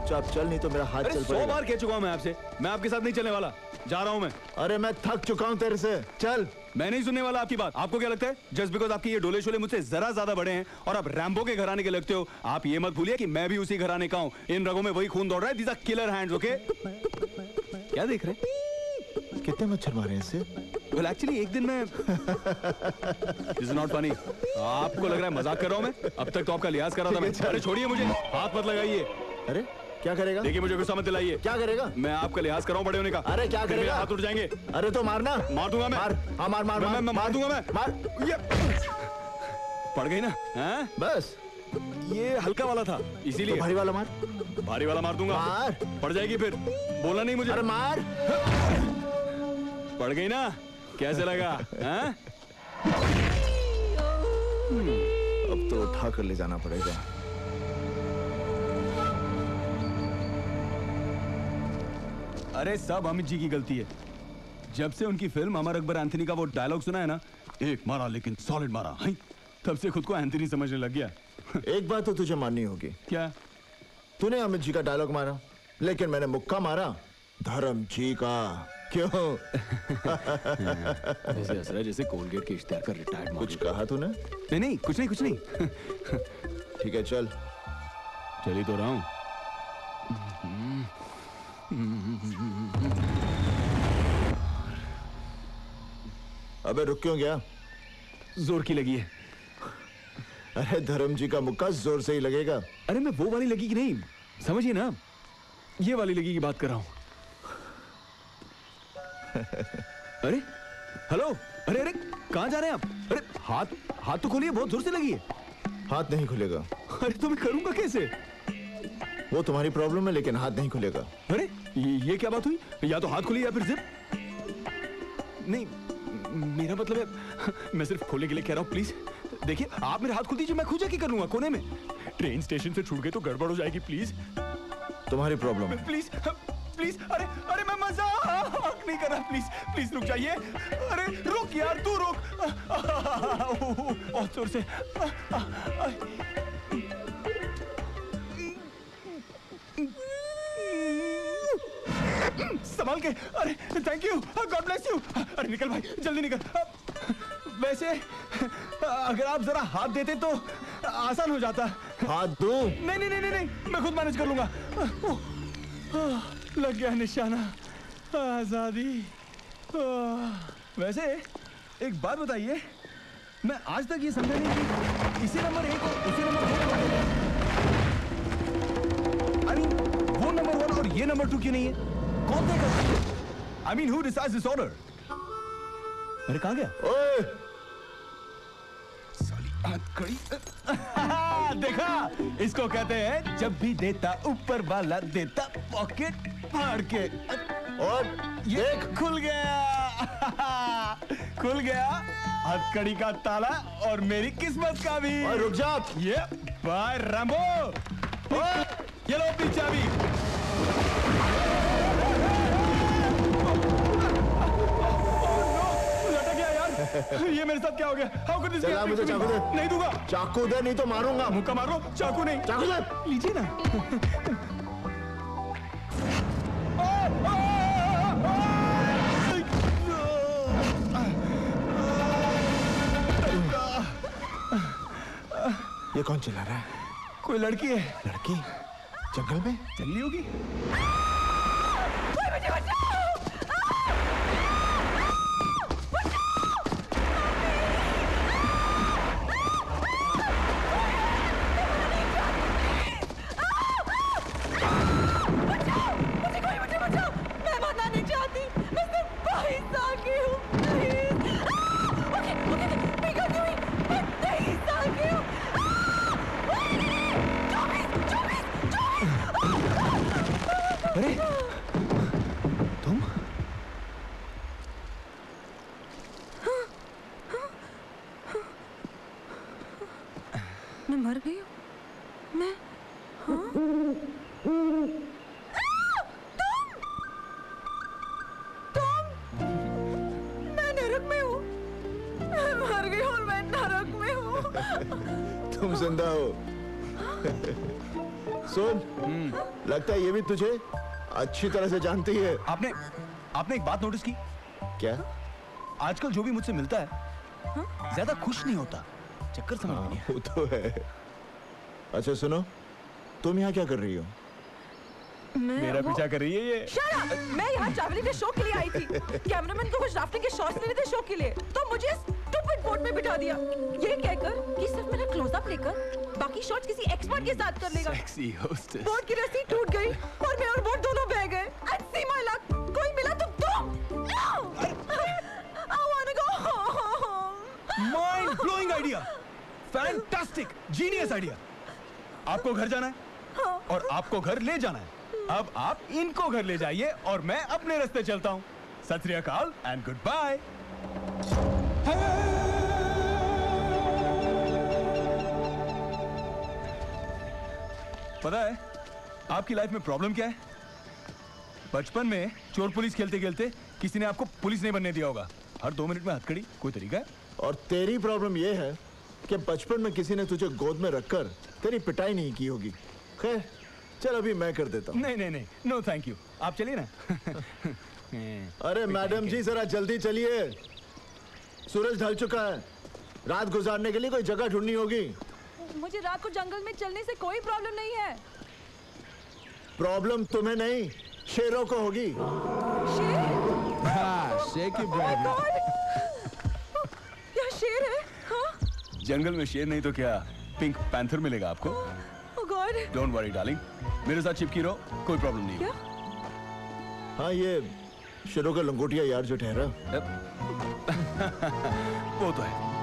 चुपचाप चल, नहीं तो मेरा हाथ अरे चल सौ पड़ेगा। बार कह चुका हूं मैं आपसे, मैं आपके साथ नहीं चलने वाला, जा रहा हूं मैं। अरे मैं थक चुका हूं तेरे से, चल। मैं नहीं सुनने वाला आपकी बात। आपको क्या लगता है जस्ट बिकॉज आपके ये डोले शोले मुझसे जरा ज्यादा बड़े हैं और आप रैम्बो के घराने के लगते हो, आप ये मत भूलिए कि मैं भी उसी घराने का हूं। इन रगों में वही खून दौड़ रहा है। These are killer hands, okay? क्या देख रहे हैं? कितने मच्छर मारे हैं इससे? वेल एक्चुअली एक दिन मैं दिस इज नॉट फनी। आपको लग रहा है मजाक कर रहा हूं मैं? अब तक तो आपका लिहाज कर रहा था मैं। अरे छोड़िए मुझे, हाथ मत लगाइए। अरे क्या करेगा? देखिए मुझे गुस्सा मत दिलाइए। क्या करेगा? मैं आपका लिहाज कर रहा हूं बड़े होने का। अरे क्या फिर करेगा? मेरे हाथ उठ जाएंगे। अरे तो मारना। मार दूंगा मैं। मार, हाँ मार मार मैं, मार, मैं, मैं मार दूंगा मैं। मार। ये पड़ गई ना? हैं? बस ये हल्का वाला था इसीलिए। तो भारी वाला मार। भारी वाला मार दूंगा। मार। पड़ जाएगी फिर, बोला नहीं मुझे। अरे मार। पड़ गई ना? कैसे लगा? हैं? अब तो उठा कर ले जाना पड़ेगा। अरे सब अमित जी की गलती है। जब से उनकी फिल्म अमर अकबर एंथनी का वो डायलॉग सुना है ना, एक मारा लेकिन सॉलिड मारा, हैं? तब से खुद को एंथनी समझने लग गया। एक बात तो तुझे माननी होगी। क्या? तूने अमित जी का डायलॉग मारा, लेकिन मैंने मुक्का मारा धर्म जी का। क्यों? ऐसे ऐसा है जैसे कोलगेट के इश्तेहार का रिटायर्ड। कुछ कहा तूने? नहीं नहीं कुछ नहीं कुछ नहीं। ठीक है चल। चल ही तो रहा हूं। अबे रुक क्यों गया? जोर की लगी है। अरे धर्म जी का मुक्का जोर से ही लगेगा। अरे मैं वो वाली लगी कि नहीं, समझिए ना, ये वाली लगी की बात कर रहा हूं। अरे हेलो, अरे अरे कहां जा रहे हैं आप? अरे हाथ हाथ तो खोलिए, बहुत जोर से लगी है। हाथ नहीं खुलेगा। अरे तो मैं करूंगा कैसे? वो तुम्हारी प्रॉब्लम है, लेकिन हाथ नहीं खुलेगा। अरे ये, ये क्या बात हुई? या तो हाथ खुली या फिर जिप। नहीं मेरा मतलब है, मैं सिर्फ खोलने के लिए कह रहा हूँ। प्लीज देखिए, आप मेरे हाथ खोल दीजिए, मैं खुद जाके कर लूंगा कोने में। ट्रेन स्टेशन से छूट गए तो गड़बड़ हो जाएगी। प्लीज तुम्हारी प्रॉब्लम है। Please please. अरे अरे मैं मजाक नहीं कर रहा। प्लीज प्लीज रुक जाइए। अरे रुक यार, तू रुक। बहुत जोर से। संभाल के। अरे thank you, god bless you. अरे निकल भाई, जल्दी निकल। वैसे अगर आप जरा हाथ देते तो आसान हो जाता। हाथ दो। नहीं नहीं नहीं नहीं, मैं खुद मैनेज कर लूंगा। लग गया निशाना, आजादी। वैसे एक बात बताइए, मैं आज तक ये समझा नहीं कि इसी नंबर एक और उसी नंबर दो आई मीन वो नंबर वन और ये नंबर टू क्यों नहीं है? कौन तय करता है? I mean who decides this order? अरे कहां गया? ओए कड़ी। देखा, इसको कहते हैं जब भी देता ऊपर वाला देता पॉकेट फाड़ के। और ये खुल गया। खुल गया हथकड़ी का ताला और मेरी किस्मत का भी। और रुक जा। ये बाय रैम्बो। ये लो अपनी चाबी। लटक गया यार। ये मेरे साथ क्या हो गया? How could this चला मुझे चाकू दे। नहीं दूंगा। चाकू दे, नहीं तो मारूंगा। मुक्का मारो, चाकू नहीं। चाकू दे। लीजिए ना। ये कौन चिल्ला रहा है? कोई लड़की है। लड़की? जंगल में? जंगली होगी। अरे तुम? मैं मर गई हूँ। मैं हाँ? मैं नरक में हूँ। मैं मर गई और मैं नरक में हूँ। तुम जिंदा हो। सुन, लगता है ये भी तुझे अच्छी तरह से जानती है। आपने आपने एक बात नोटिस की? क्या? आजकल जो भी मुझसे मिलता है ज्यादा खुश नहीं होता। चक्कर समझ नहीं वो तो है। अच्छा सुनो, तुम यहाँ क्या कर रही हो? मेरा पीछा कर रही है ये। Shut up! मैं यहाँ ट्रैवलिंग के शो के लिए आई थी। कैमरामैन को कुछ राफ्टिंग के शॉट्स लेने थे शो के लिए, तो मुझे स्टूपिड बोट में बिठा दिया। ये कहकर कि सिर्फ मेरा क्लोजअप लेकर बाकी शॉट्स किसी एक्सपर्ट के साथ कर लेगा। Sexy hostess. बोट की रस्सी टूट गई और मैं और बोट दोनों बह गए। And see my luck, कोई मिला तो तुम। No! I wanna go home. Mind blowing idea. Fantastic, genius idea. आपको घर जाना है और आपको घर ले जाना है। अब आप इनको घर ले जाइए और मैं अपने रास्ते चलता हूँ। सत श्री अकाल एंड गुड बाय। पता है आपकी लाइफ में प्रॉब्लम क्या है? बचपन में चोर पुलिस खेलते खेलते किसी ने आपको पुलिस नहीं बनने दिया होगा। हर दो मिनट में हथकड़ी, कोई तरीका है? और तेरी प्रॉब्लम ये है कि बचपन में किसी ने तुझे गोद में रखकर तेरी पिटाई नहीं की होगी। खैर चल अभी मैं कर देता हूँ। नहीं नहीं नहीं, नो थैंक यू, आप चलिए ना। अरे मैडम जी जरा जल्दी चलिए, सूरज ढल चुका है। रात गुजारने के लिए कोई जगह ढूंढनी होगी। मुझे रात को जंगल में चलने से कोई प्रॉब्लम नहीं है। प्रॉब्लम तुम्हें नहीं, शेरों को होगी। शेर? हाँ, शेर की प्रॉब्लम। यहाँ शेर है? हाँ? जंगल में शेर नहीं तो क्या पिंक पैंथर मिलेगा आपको। Oh God! Don't worry darling, मेरे साथ चिपकी रहो, कोई प्रॉब्लम नहीं है। हाँ ये शेरों का लंगोटिया यार जो ठहरा। वो तो है।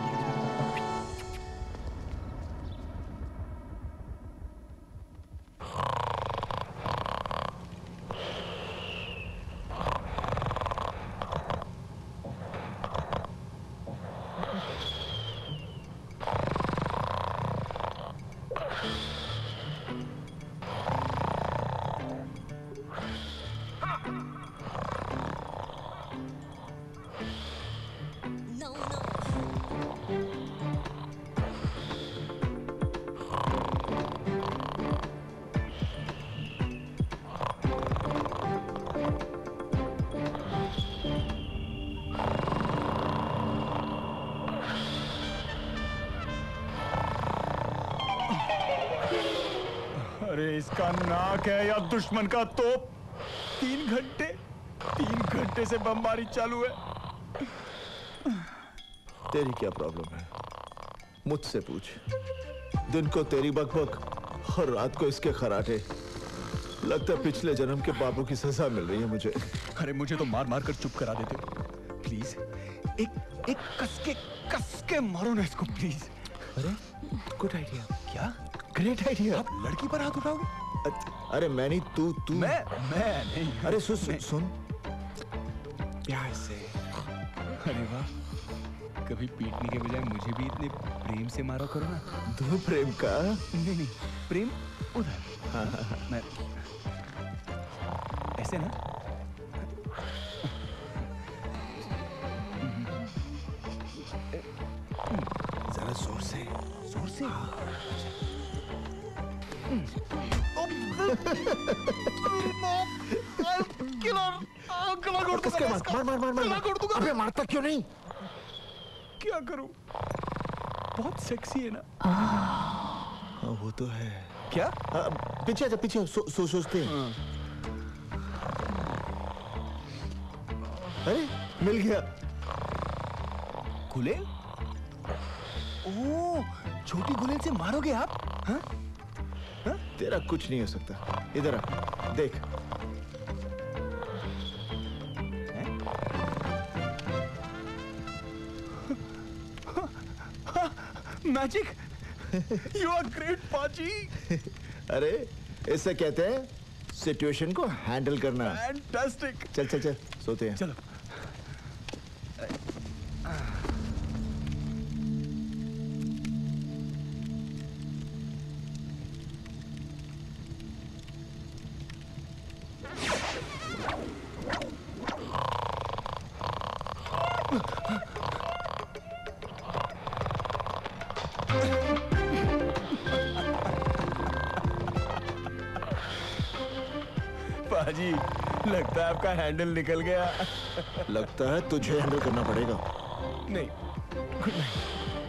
इसका नाक है या दुश्मन का तोप। तीन घंटे तीन घंटे से बमबारी चालू है। तेरी क्या प्रॉब्लम है मुझसे पूछ। दिन को तेरी बकबक और रात को इसके खराटे। लगता है पिछले जन्म के पापों की सजा मिल रही है मुझे। अरे मुझे तो मार मार कर चुप करा देते हो। प्लीज एक एक कसके कसके मारो ना इसको प्लीज। अरे गुड आइडिया। क्या ग्रेट आइडिया। आप लड़की पर हाथ उठाओगे? अरे मैं नहीं, तू तू मैं मैं नहीं। अरे सुन सुन सुन प्यार से। अरे वाह, कभी पीटने के बजाय मुझे भी इतने प्रेम से मारो करो ना। दो प्रेम का? नहीं नहीं, प्रेम उधर। हाँ हाँ हाँ, मैं ऐसे ना। जरा जोर से जोर से। मार मार मार मार अबे मारता क्यों नहीं? क्या करूं? बहुत सेक्सी है ना। हाँ वो तो है। क्या? आ, पीछे आजा पीछे। सो सो सोचते हैं। अरे मिल गया। गुलेल? ओह, छोटी गुलेल से मारोगे आप? हाँ? हाँ? तेरा कुछ नहीं हो सकता। इधर आ, देख। मैजिक। यू आर ग्रेट पाजी। अरे इससे कहते हैं सिचुएशन को हैंडल करना। फैंटास्टिक। चल चल चल सोते हैं। चलो। पाजी, लगता है आपका हैंडल निकल गया। लगता है तुझे हैंडल करना पड़ेगा। नहीं, गुड नाइट।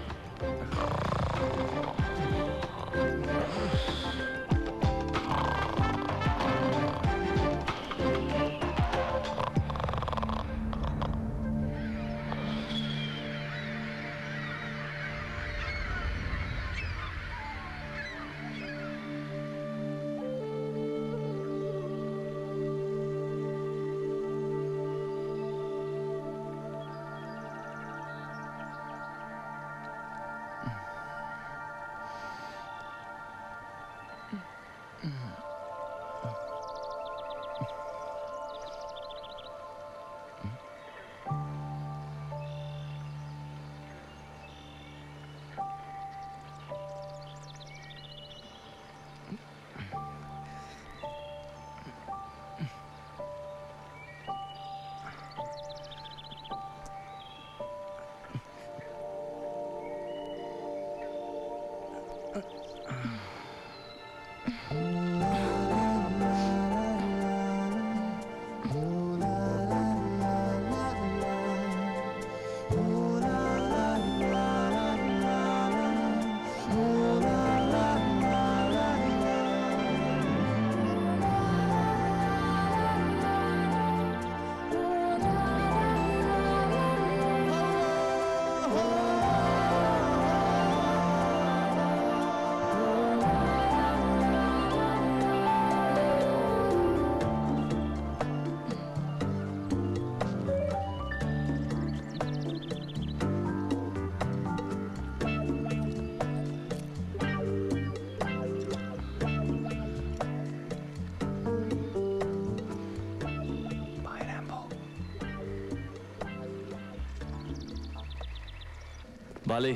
बाली,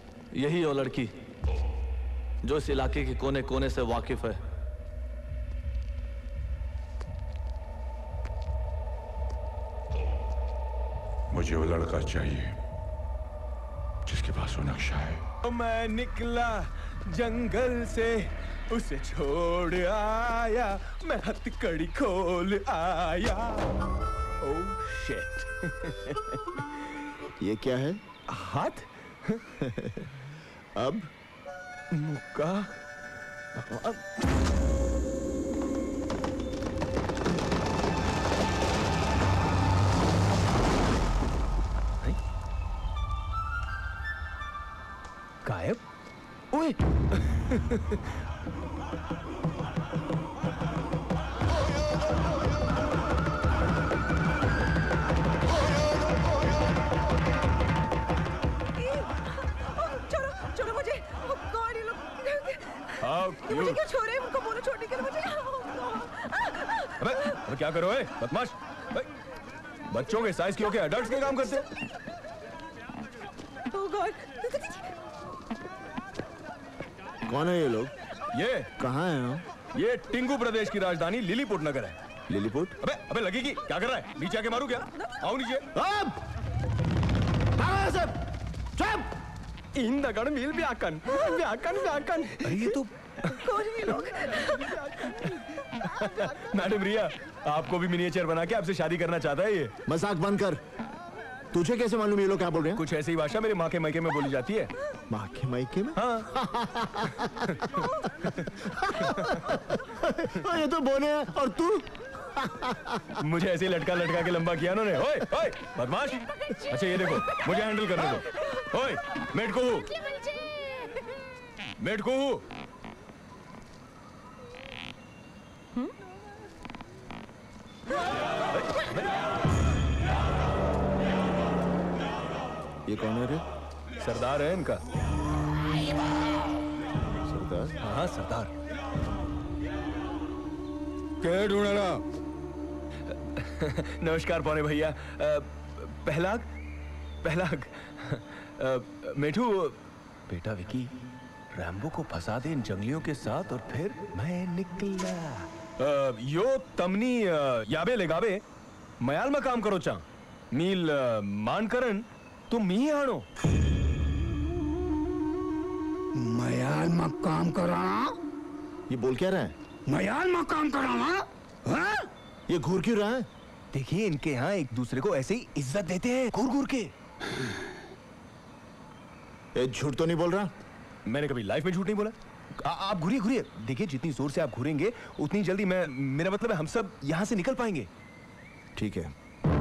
यही वो लड़की जो इस इलाके के कोने कोने से वाकिफ है। मुझे वो लड़का चाहिए जिसके पास वो नक्शा है। मैं निकला जंगल से, उसे छोड़ आया, मैं हथकड़ी खोल आया। Oh shit. ये क्या है? हाथ? अब मुक्का। अब गायब? ओए! मुझे क्यों छोड़ रहे हैं? उनको बोलो छोड़ने के लिए मुझे। अबे, अबे क्या करो ए? बदमाश! बच्चों के साइज के होके एडल्ट्स के काम करते हो? Oh God! कौन है ये लोग? ये कहाँ हैं? ये टिंगू प्रदेश की राजधानी लिलीपुट नगर है। लिलीपुट? अबे, अबे लगेगी? क्या कर रहा है? नीचे आके मारू क्या? आओ नीचे। अब! भागो से! चुप! इन दगड़ मिल व्याकन, व्याकन, व्याकन। अरे ये तो कौन है ये लोग? मैडम रिया, आपको भी मिनिएचर बना के आपसे शादी करना चाहता है ये। मजाक बंद कर। तुझे कैसे मालूम ये लोग क्या बोल रहे हैं? कुछ ऐसी भाषा मेरे माँ के मायके में बोली जाती है। माँ के मायके में? हाँ। ये तो बोने हैं और तू? मुझे ऐसे लटका लटका के लंबा किया उन्होंने। ओए, ओए, बदमाश! अच्छा ये देखो, मुझे हैंडल करने दो। ओए, मेट को हूँ, मेट को हूँ। ये कौन है रे? सरदार है इनका। सरदार? हाँ सरदार। क्या ढूंढ रहा? नमस्कार पौने भैया। पहलाग, पहलाग। मेठू, बेटा विकी, रैम्बो को फंसा दे इन जंगलियों के साथ और फिर मैं निकला। आ, यो तमनी याबे लेगाबे मयाल में काम करो चा मील मान करन तुम मी आनो। मयाल में काम कराना? ये बोल क्या रहा है? मयाल में काम कराना? हाँ? ये घूर क्यों रहा है? देखिए इनके यहाँ एक दूसरे को ऐसे ही इज्जत देते हैं घूर घूर के। ये झूठ तो नहीं बोल रहा? मैंने कभी लाइफ में झूठ नहीं बोला। आ, आप घूरिए घूरिए, देखिए जितनी जोर से आप घूरेंगे उतनी जल्दी मैं मेरा मतलब है हम सब यहाँ से निकल पाएंगे। ठीक है।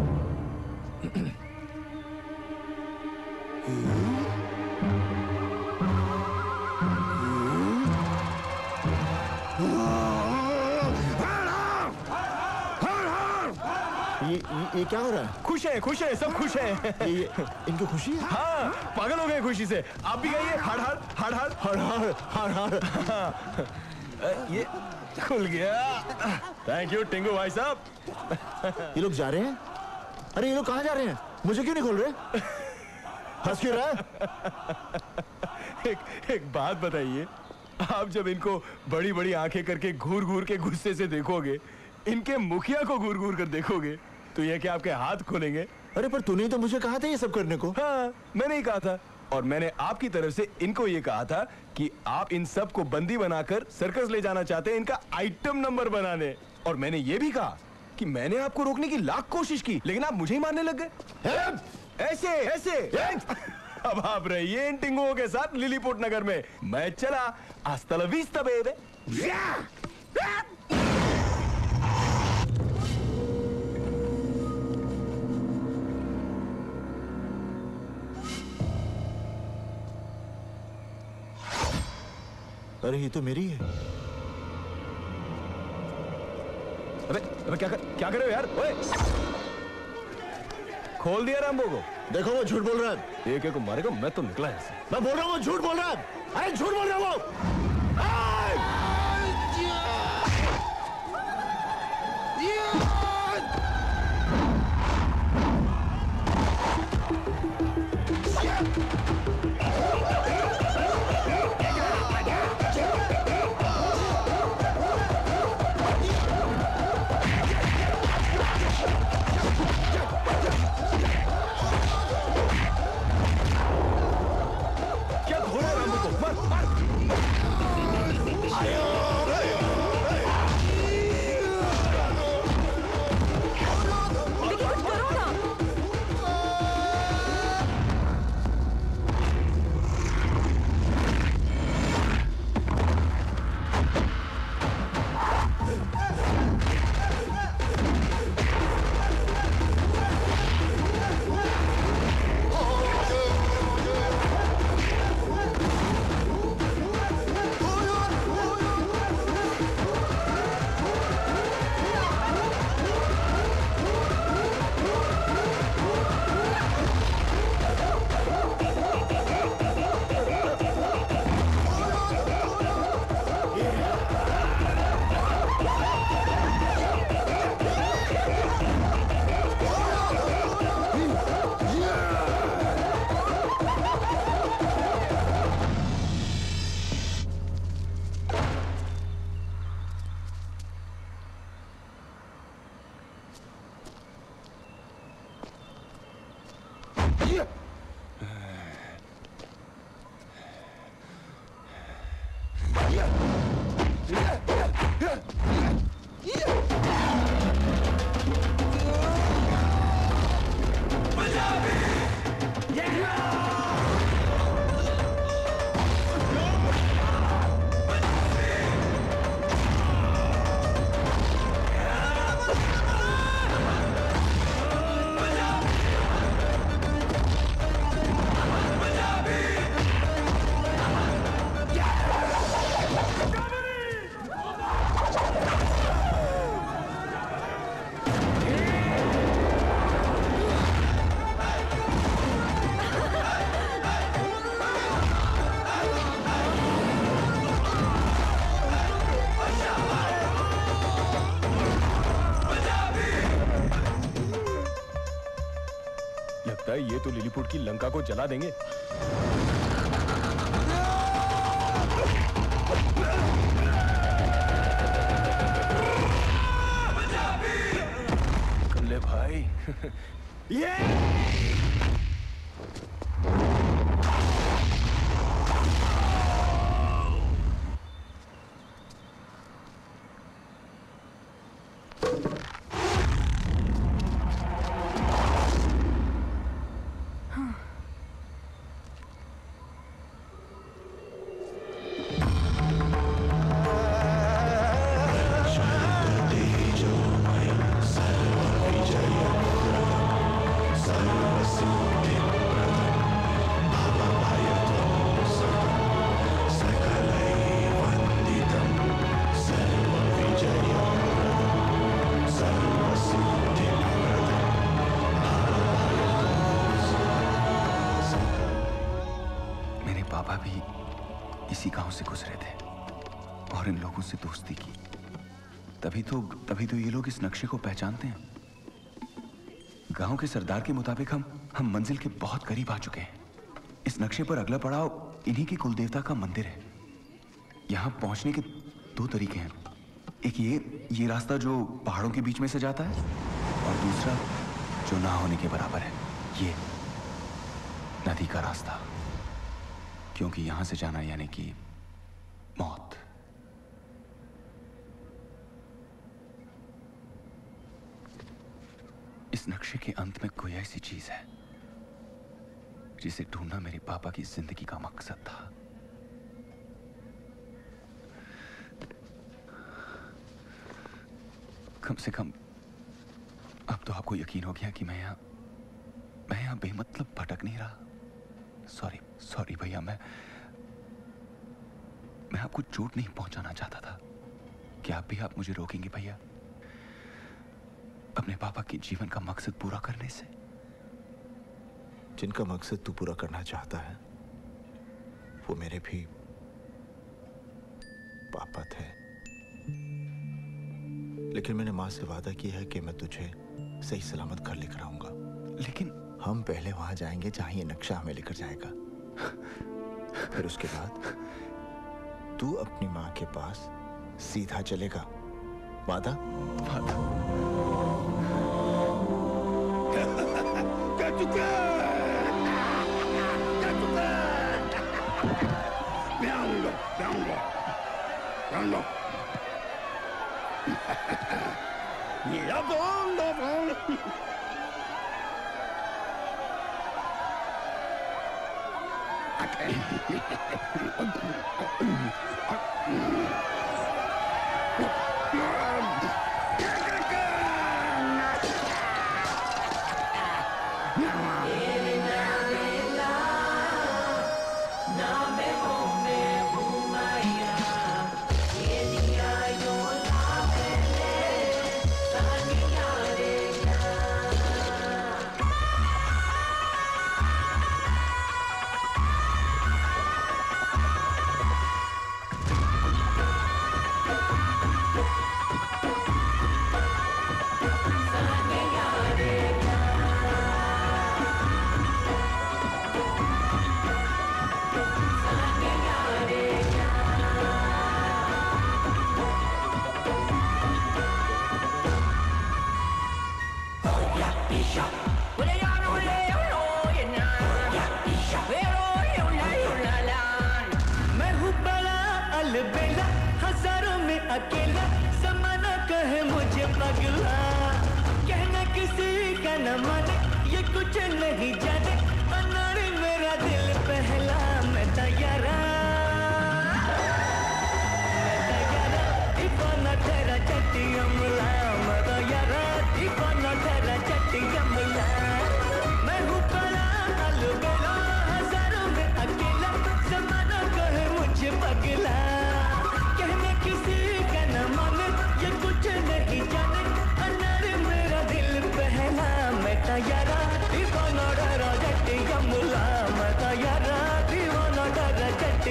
ये, ये, ये क्या हो रहा है? खुश है खुश है सब खुश है। ये, ये, इनको खुशी है? हाँ पागल हो गए खुशी से। आप भी गाइए हाड़ हाड़ हाड़ हाड़ हाड़ हाड़ हाड़ हाड़। ये खुल गया। थैंक यू टिंगू भाई साहब। ये लोग जा रहे हैं? अरे ये लोग कहाँ जा रहे हैं? मुझे क्यों नहीं खोल रहे? हंस क्यों रहा है? एक एक बात बताइए, आप जब इनको बड़ी बड़ी आंखें करके घूर घूर के गुस्से से देखोगे, इनके मुखिया को घूर घूर कर देखोगे, तो ये क्या आपके हाथ खोलेंगे? अरे पर तूने तो मुझे कहा था ये सब करने को। हाँ मैंने ही कहा था, और मैंने आपकी तरफ से इनको ये कहा था कि आप इन सब को बंदी बनाकर सर्कस ले जाना चाहते हैं इनका आइटम नंबर बनाने। और मैंने ये भी कहा कि मैंने आपको रोकने की लाख कोशिश की, लेकिन आप मुझे ही मारने लग गए। ऐसे ऐसे अब आप रहिए इन टिंगुओं के साथ लिलीपुट नगर में। मैं चला। हस्ता ला विस्ता बेबे। अरे ये तो मेरी है। अबे अबे क्या कर, क्या कर रहे हो यार? ओए खोल दिया रामबो को। देखो वो झूठ बोल रहा है। एक एक को मारेगा, मैं तो निकला ऐसे। मैं बोल रहा हूँ वो झूठ बोल रहा है। अरे झूठ बोल रहा है वो। ये तो लिलीपुट की लंका को जला देंगे। कल्ले भाई ये गुजरे थे और इन लोगों से दोस्ती की। तभी तो तभी तो ये लोग इस नक्शे को पहचानते हैं। गांव के सरदार के मुताबिक हम हम मंजिल के बहुत करीब आ चुके हैं। इस नक्शे पर अगला पड़ाव इन्हीं की कुलदेवता का मंदिर है। यहाँ पहुंचने के दो तरीके हैं। एक ये ये रास्ता जो पहाड़ों के बीच में से जाता है, और दूसरा जो ना होने के बराबर है, ये नदी का रास्ता। क्योंकि यहां से जाना यानी कि मौत। इस नक्शे के अंत में कोई ऐसी चीज है जिसे ढूंढना मेरे पापा की जिंदगी का मकसद था। कम से कम अब तो आपको यकीन हो गया कि मैं यहां मैं यहां बेमतलब भटक नहीं रहा। सॉरी सॉरी भैया, मैं मैं आपको चोट नहीं पहुंचाना चाहता था। क्या आप भी आप मुझे रोकेंगे भैया, अपने पापा के जीवन का मकसद पूरा करने से? जिनका मकसद तू पूरा करना चाहता है वो मेरे भी पापा थे, लेकिन मैंने माँ से वादा किया है कि मैं तुझे सही सलामत घर लेकर आऊंगा। लेकिन हम पहले वहां जाएंगे जहां ये नक्शा हमें लेकर जाएगा। फिर उसके बाद तू अपनी माँ के पास सीधा चलेगा। वादा? वादा। क्या चुका? क्या चुका? मैं आऊंगा, मैं आऊंगा, मैं आऊंगा। मेरा बोल दो बोल। अकेला ज़माना कहे मुझे पगला, कहना किसी का न माने, ये कुछ नहीं जाने, अनाड़ी मेरा दिल पहला। मैं तैयारा, मैं तैयारा, दीवाना तेरा चट्टी अमला। मैं तैयारा, दीवाना तेरा चट्टी अमला। मैं हूँ बड़ा अलबेला, हजारों में अकेला, ज़माना कहे मुझे पगला, कहना किसी का न माने, ये कुछ नहीं जाने, अनाड़ी मेरा दिल पहला। मैं तैयारा, दीवाना तेरा चट्टी अमला। मैं तैयारा, दीवाना तेरा चट्टी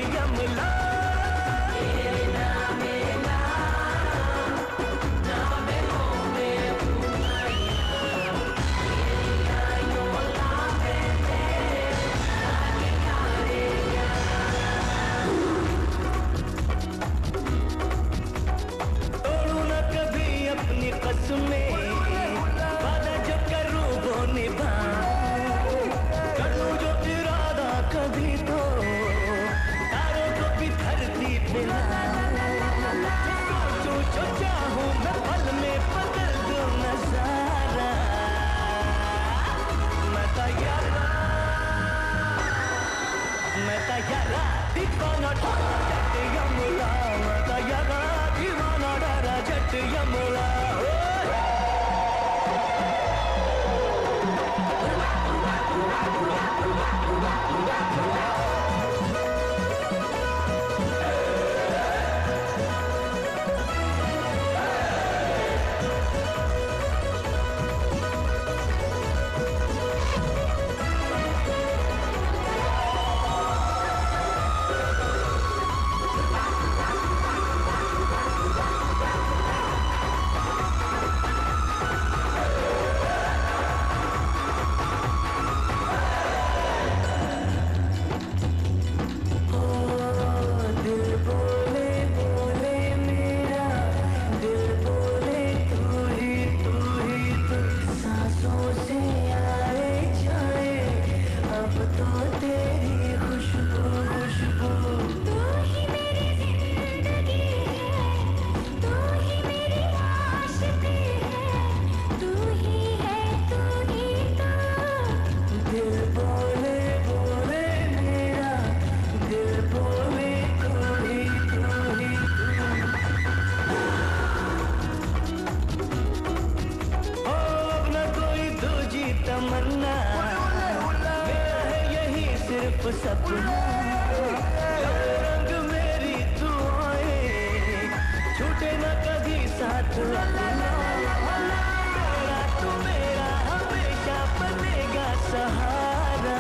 तू मेरा हमेशा बनेगा सहारा।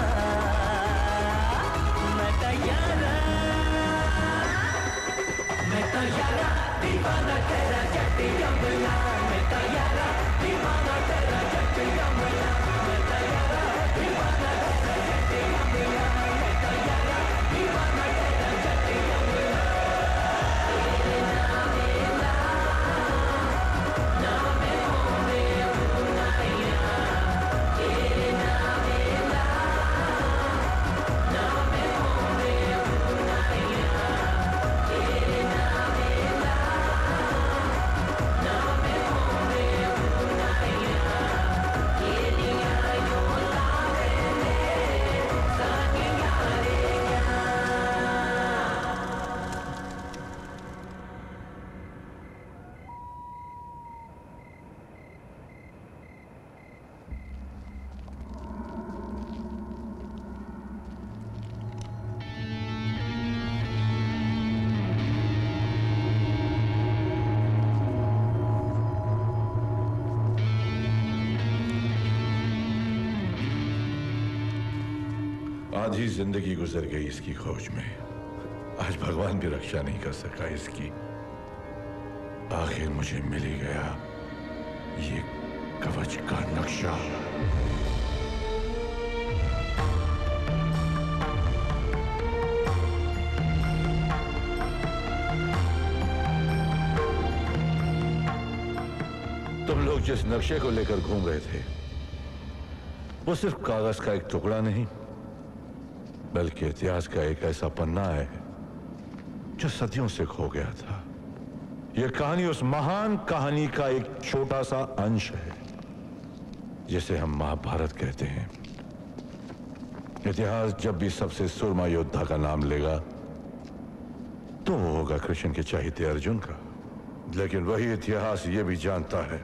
मैं तैयारा, मैं तैयारा दीवाना तेरा जट्टी अमला। मैं तैयारा दीवाना तेरा जट्टी अमला। मैं तैयारा दीवाना तेरा जट्टी अमला। मैं तैयारा दीवाना तेरा जट्टी अमला। आधी जिंदगी गुजर गई इसकी खोज में, आज भगवान भी रक्षा नहीं कर सका इसकी। आखिर मुझे मिल ही गया ये कवच का नक्शा। तुम लोग जिस नक्शे को लेकर घूम रहे थे वो सिर्फ कागज का एक टुकड़ा नहीं बल्कि इतिहास का एक ऐसा पन्ना है जो सदियों से खो गया था। यह कहानी उस महान कहानी का एक छोटा सा अंश है जिसे हम महाभारत कहते हैं। इतिहास जब भी सबसे सुरमा योद्धा का नाम लेगा तो वो होगा कृष्ण के चाहते अर्जुन का। लेकिन वही इतिहास ये भी जानता है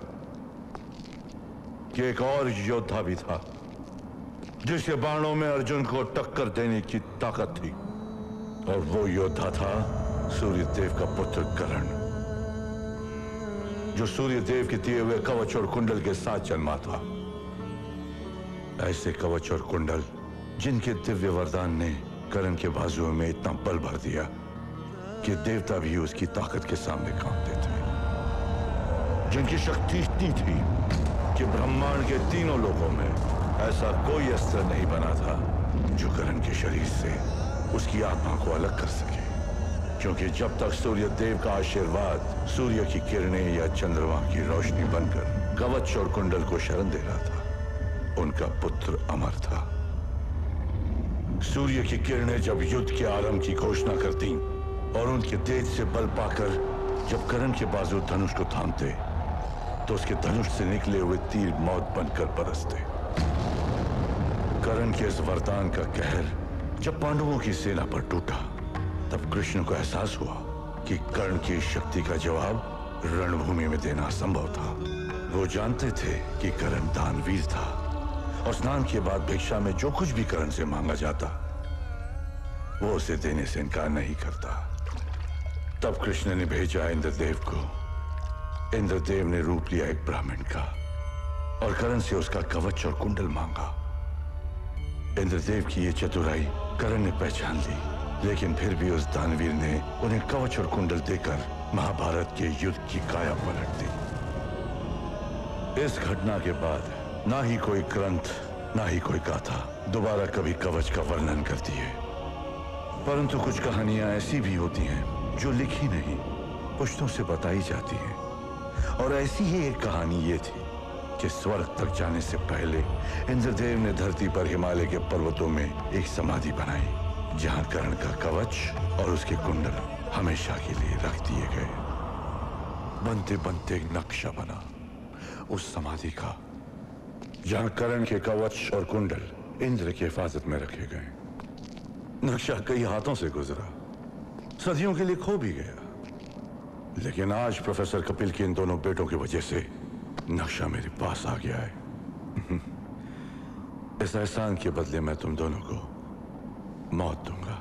कि एक और योद्धा भी था जिसके बाणों में अर्जुन को टक्कर देने की ताकत थी, और वो योद्धा था सूर्यदेव का पुत्र कर्ण, जो सूर्यदेव के दिए हुए कवच और कुंडल के साथ जन्मा था। ऐसे कवच और कुंडल जिनके दिव्य वरदान ने कर्ण के बाजुओं में इतना बल भर दिया कि देवता भी उसकी ताकत के सामने कांपते थे, जिनकी शक्ति इतनी थी कि ब्रह्मांड के तीनों लोकों में ऐसा कोई अस्त्र नहीं बना था जो कर्ण के शरीर से उसकी आत्मा को अलग कर सके। क्योंकि जब तक सूर्य देव का आशीर्वाद सूर्य की किरणें या चंद्रमा की रोशनी बनकर कवच और कुंडल को शरण दे रहा था, उनका पुत्र अमर था। सूर्य की किरणें जब युद्ध के आरंभ की घोषणा करती और उनके तेज से बल पाकर जब कर्ण के बाजू धनुष को थामते तो उसके धनुष से निकले हुए तीर मौत बनकर बरसते। कर्ण के इस वरदान का कहर जब पांडवों की सेना पर टूटा तब कृष्ण को एहसास हुआ कि कर्ण की शक्ति का जवाब रणभूमि में देना असंभव था। वो जानते थे कि कर्ण दानवीर था और स्नान के बाद भिक्षा में जो कुछ भी कर्ण से मांगा जाता वो उसे देने से इनकार नहीं करता। तब कृष्ण ने भेजा इंद्रदेव को। इंद्रदेव ने रूप लिया एक ब्राह्मण का और कर्ण से उसका कवच और कुंडल मांगा। इंद्रदेव की ये चतुराई कर्ण ने पहचान ली, लेकिन फिर भी उस दानवीर ने उन्हें कवच और कुंडल देकर महाभारत के युद्ध की काया पलट दी। इस घटना के बाद ना ही कोई ग्रंथ ना ही कोई गाथा दोबारा कभी कवच का वर्णन करती है, परंतु कुछ कहानियां ऐसी भी होती हैं जो लिखी नहीं पुश्तों से बताई जाती हैं। और ऐसी ही एक कहानी ये थी कि स्वर्ग तक जाने से पहले इंद्रदेव ने धरती पर हिमालय के पर्वतों में एक समाधि बनाई जहां कर्ण का कवच और उसके कुंडल हमेशा के लिए रख दिए गए। बनते बनते एक नक्शा बना उस समाधि का जहां कर्ण के कवच और कुंडल इंद्र की हिफाजत में रखे गए। नक्शा कई हाथों से गुजरा, सदियों के लिए खो भी गया, लेकिन आज प्रोफेसर कपिल के इन दोनों बेटों की वजह से नक्शा मेरे पास आ गया है। इस एहसान के बदले मैं तुम दोनों को मौत दूंगा,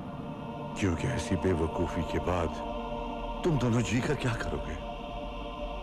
क्योंकि ऐसी बेवकूफी के बाद तुम दोनों जीकर क्या करोगे?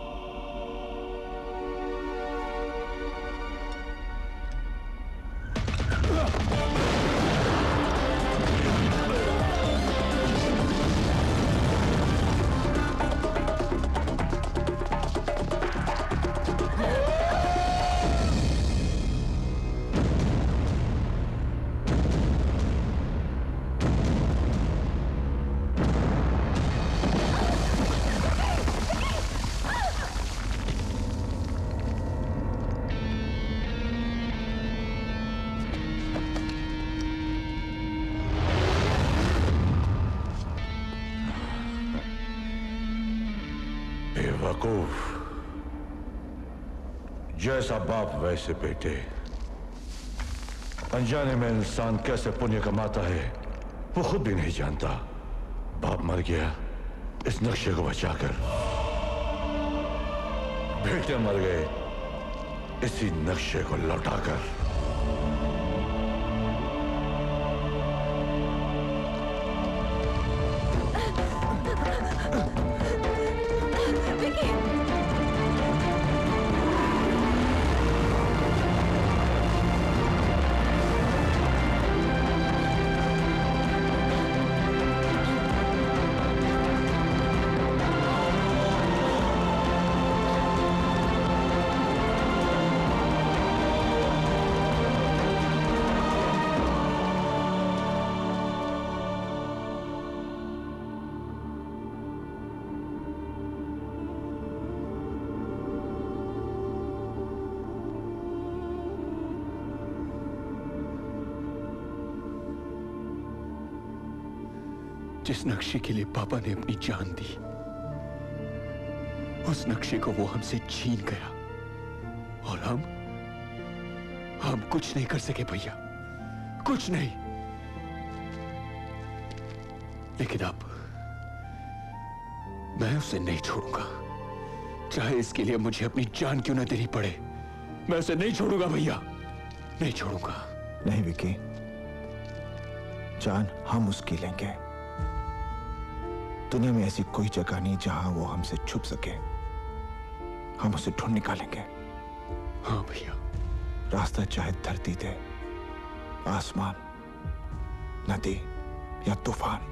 बेवकूफ, जैसा बाप वैसे बेटे। अनजाने में इंसान कैसे पुण्य कमाता है वो खुद भी नहीं जानता। बाप मर गया इस नक्शे को बचाकर, बेटे मर गए इसी नक्शे को लौटाकर। जिस नक्शे के लिए पापा ने अपनी जान दी, उस नक्शे को वो हमसे छीन गया और हम हम कुछ नहीं कर सके भैया, कुछ नहीं। लेकिन अब मैं उसे नहीं छोड़ूंगा, चाहे इसके लिए मुझे अपनी जान क्यों ना देनी पड़े। मैं उसे नहीं छोड़ूंगा भैया, नहीं छोड़ूंगा। नहीं विकी, जान हम उसकी लेंगे। दुनिया में ऐसी कोई जगह नहीं जहां वो हमसे छुप सके। हम उसे ढूंढ निकालेंगे। हाँ भैया। रास्ता चाहे धरती दे, आसमान, नदी या तूफान।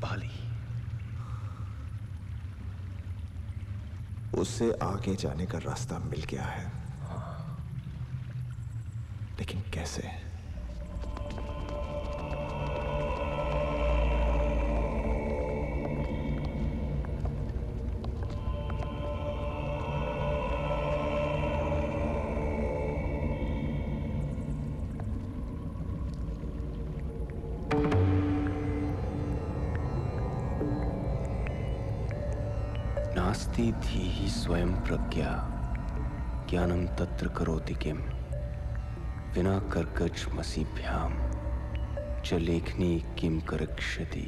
पाली। उससे आगे जाने का रास्ता मिल गया है, लेकिन कैसे? नास्ति धीहि स्वयं प्रज्ञा ज्ञानम तत्र करोति किम विना कर्कच मसीभ्याम च लेखनी किम करक्ष्यति।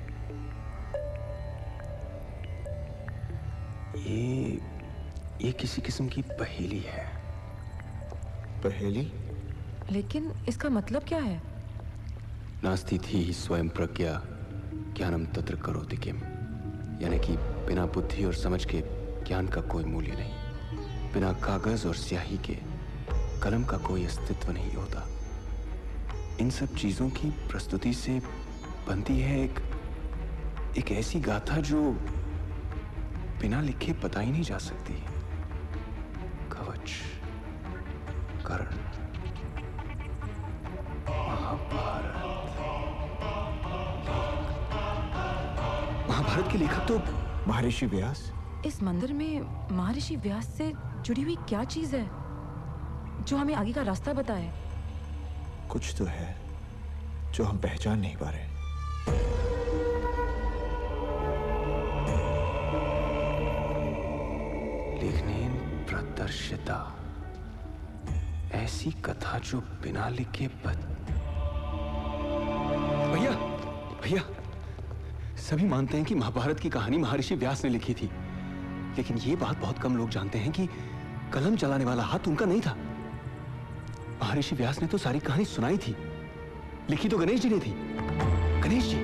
ये ये किसी किस्म की पहेली है। पहेली? लेकिन इसका मतलब क्या है? नास्ति धीहि स्वयं प्रज्ञा ज्ञानम तत्र करोति किम, यानी कि बिना बुद्धि और समझ के ज्ञान का कोई मूल्य नहीं, बिना कागज और स्याही के कलम का कोई अस्तित्व नहीं होता। इन सब चीजों की प्रस्तुति से बनती है एक एक ऐसी गाथा जो बिना लिखे पता ही नहीं जा सकती। कवच, कर्ण, महाभारत। महाभारत के लेखक तो महर्षि व्यास। इस मंदिर में महर्षि व्यास से जुड़ी हुई क्या चीज है जो हमें आगे का रास्ता बताए? कुछ तो है जो हम पहचान नहीं पा रहे। लेखनेन प्रदर्शिता, ऐसी कथा जो बिना लिखे बत। भैया भैया, सभी मानते हैं कि महाभारत की कहानी महर्षि व्यास ने लिखी थी, लेकिन ये बात बहुत कम लोग जानते हैं कि कलम चलाने वाला हाथ उनका नहीं था। महर्षि व्यास ने तो सारी कहानी सुनाई थी, लिखी तो गणेश जी ने थी। गणेश जी।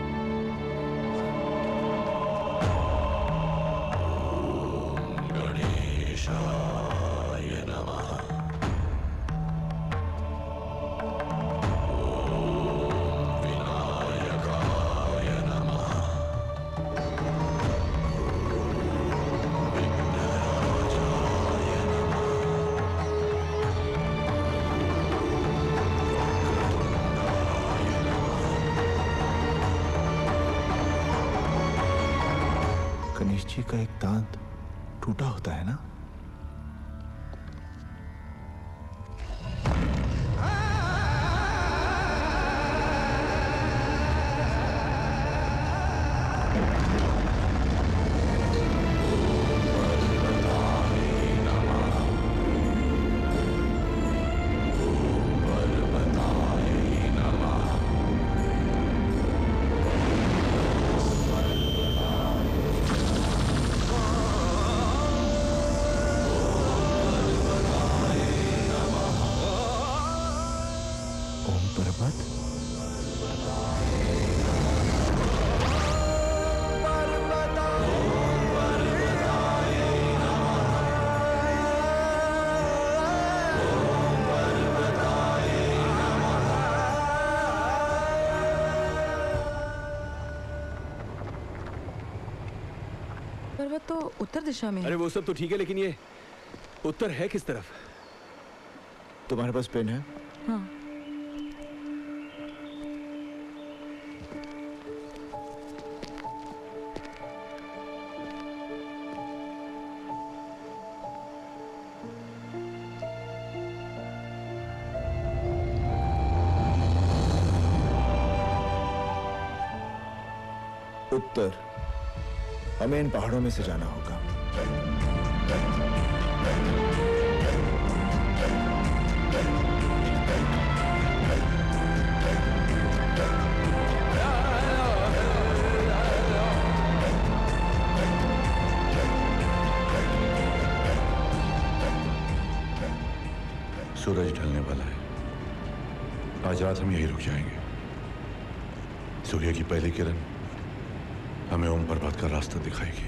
गणेश जी का एक दांत टूटा होता है ना? पर्वत तो उत्तर दिशा में है। अरे वो सब तो ठीक है, लेकिन ये उत्तर है किस तरफ? तुम्हारे पास पेन है? हाँ। उत्तर। हमें इन पहाड़ों में से जाना होगा। सूरज ढलने वाला है। आज रात हम यहीं रुक जाएंगे। सूर्य की पहली किरण हमें ओम पर्वत का रास्ता दिखाएगी।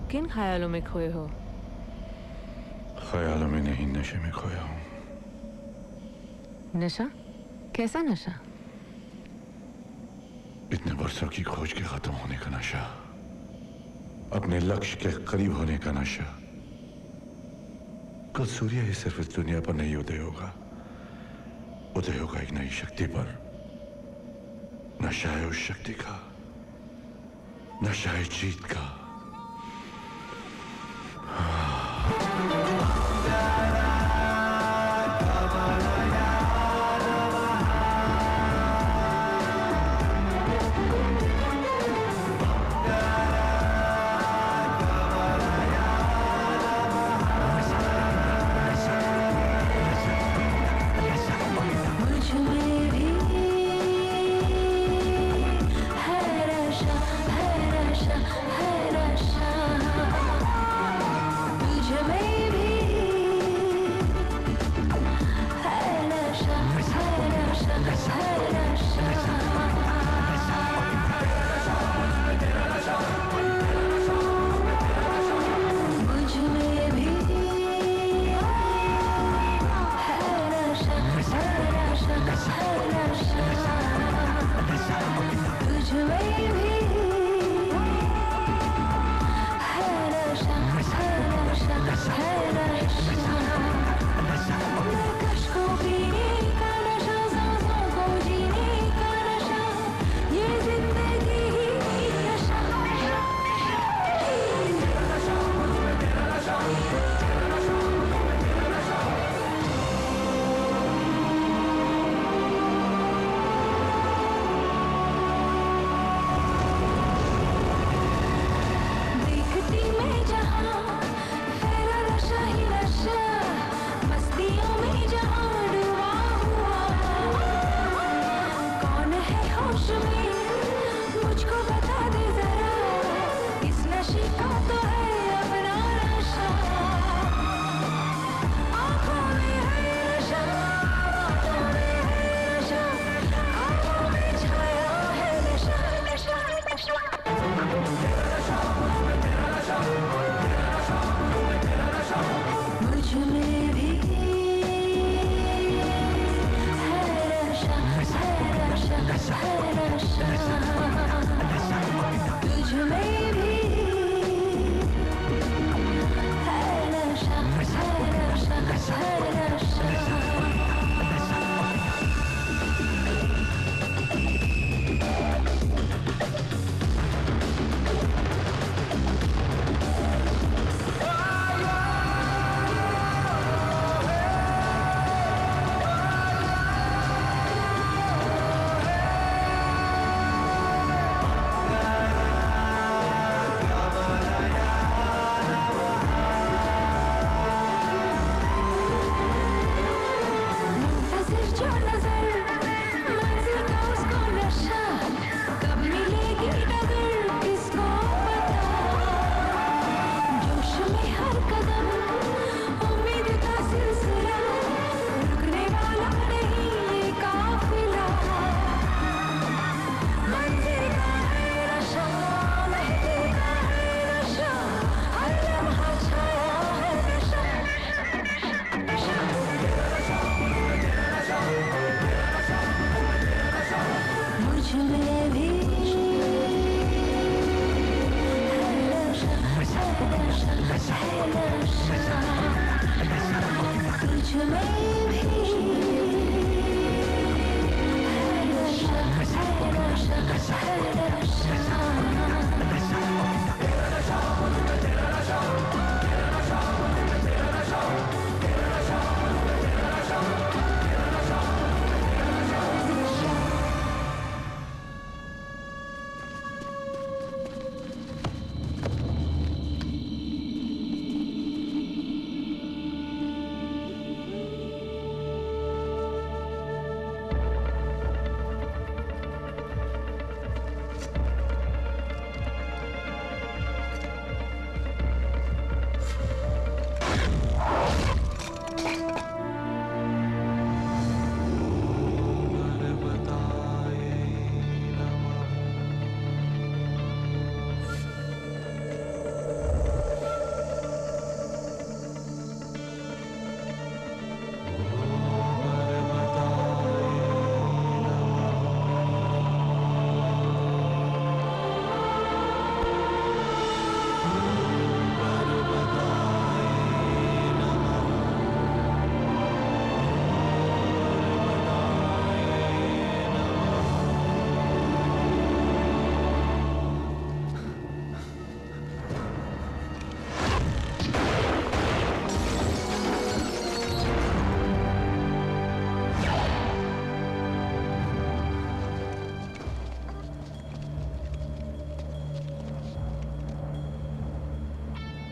किन ख्यालों में खोए हो? ख्यालों में नहीं, नशे में खोया हूँ। नशा? कैसा नशा? इतने बरसों की खोज के खत्म होने का नशा, अपने लक्ष्य के करीब होने का नशा। कल सूर्य ही सिर्फ इस दुनिया पर नहीं उदय होगा, उदय होगा एक नई शक्ति पर। नशा है उस शक्ति का, नशा है जीत का।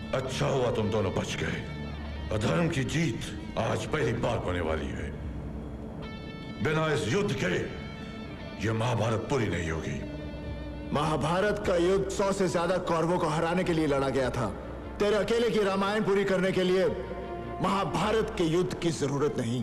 अच्छा हुआ तुम दोनों बच गए। अधर्म की जीत आज पहली बार होने वाली है। बिना इस युद्ध के यह महाभारत पूरी नहीं होगी। महाभारत का युद्ध सौ से ज्यादा कौरवों को हराने के लिए लड़ा गया था। तेरे अकेले की रामायण पूरी करने के लिए महाभारत के युद्ध की जरूरत नहीं।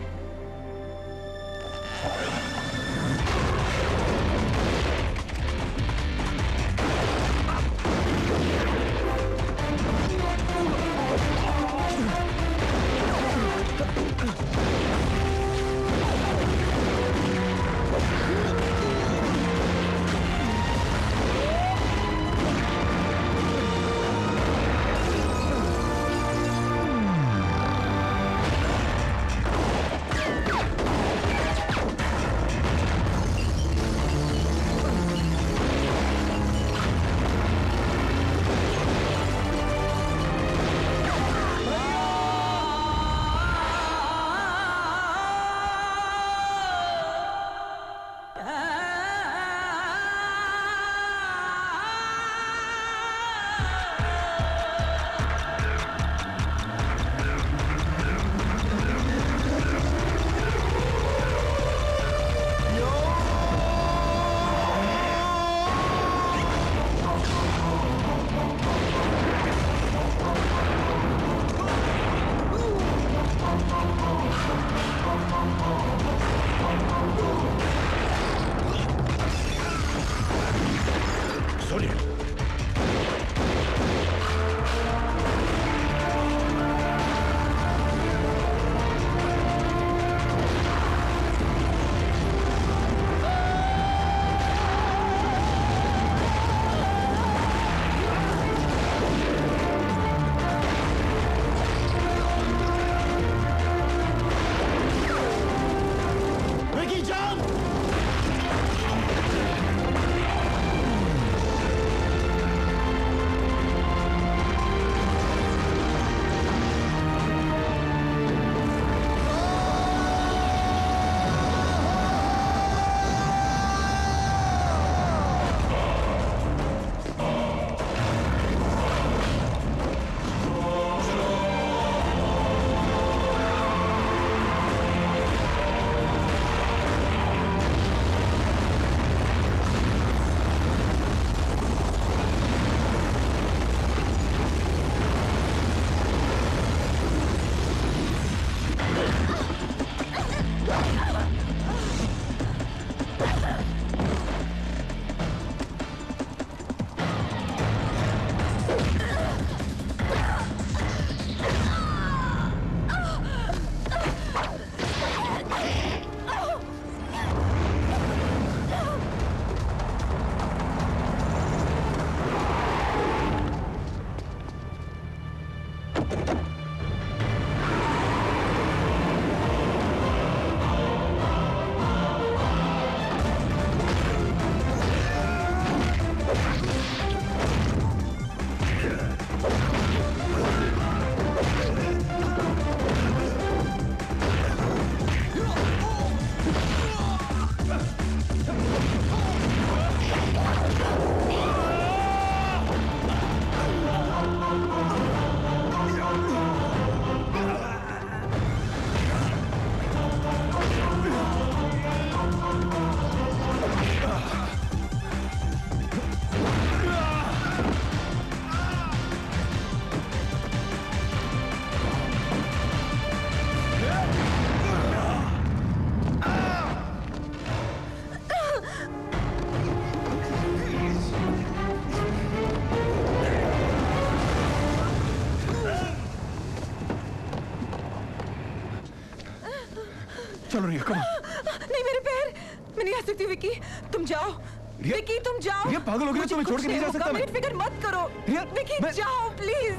चलो रिया, कम। नहीं मेरे पैर, मैं नहीं आ सकती विकी, तुम जाओ। विकी तुम जाओ। रिया पागल हो गई, तुम्हें छोड़ के नहीं जा सकता मैं। फिक्र मत करो। विकी मैं... जाओ प्लीज।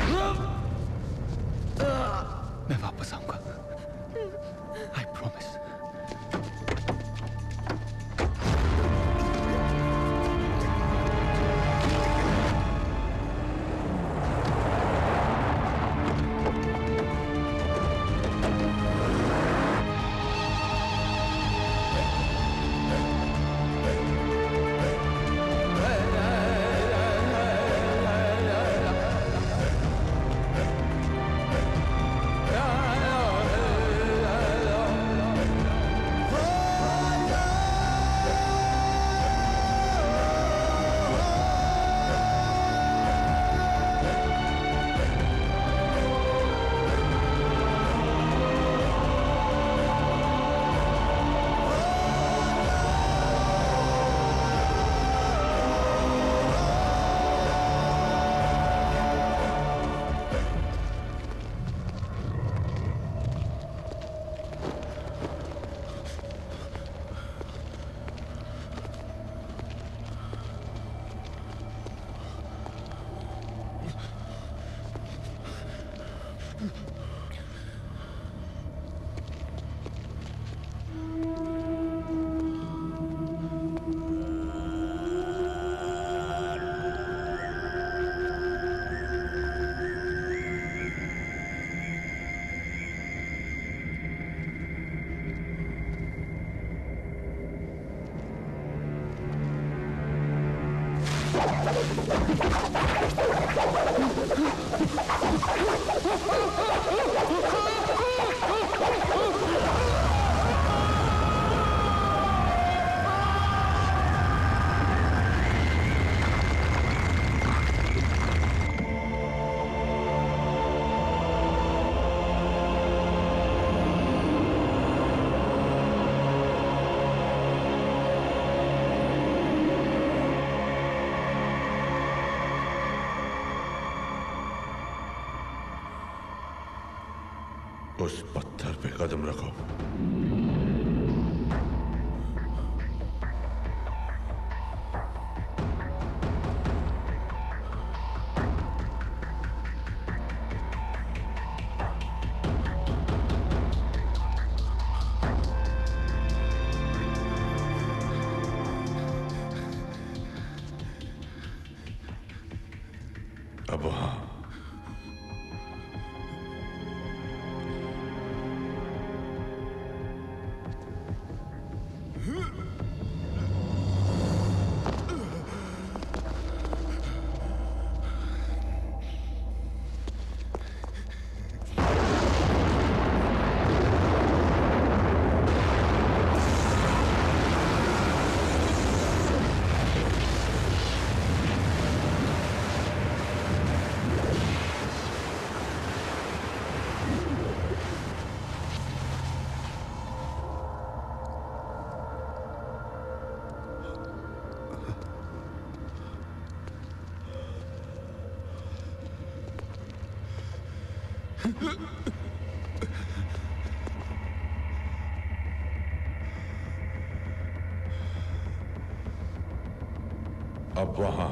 मैं वापस आऊंगा। I promise. उस पत्थर पे कदम रखो। अब वहां अब वहां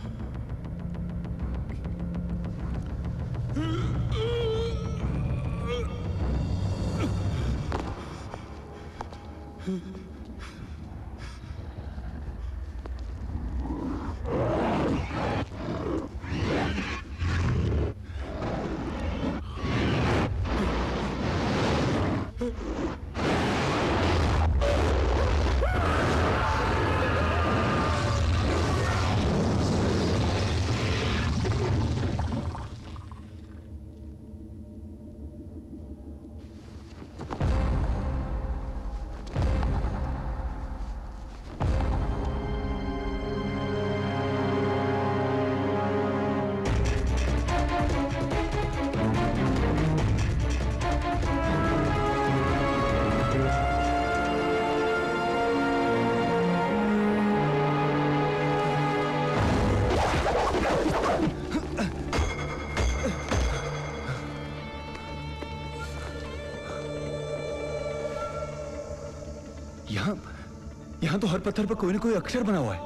यहां यहां तो हर पत्थर पर कोई ना कोई अक्षर बना हुआ है।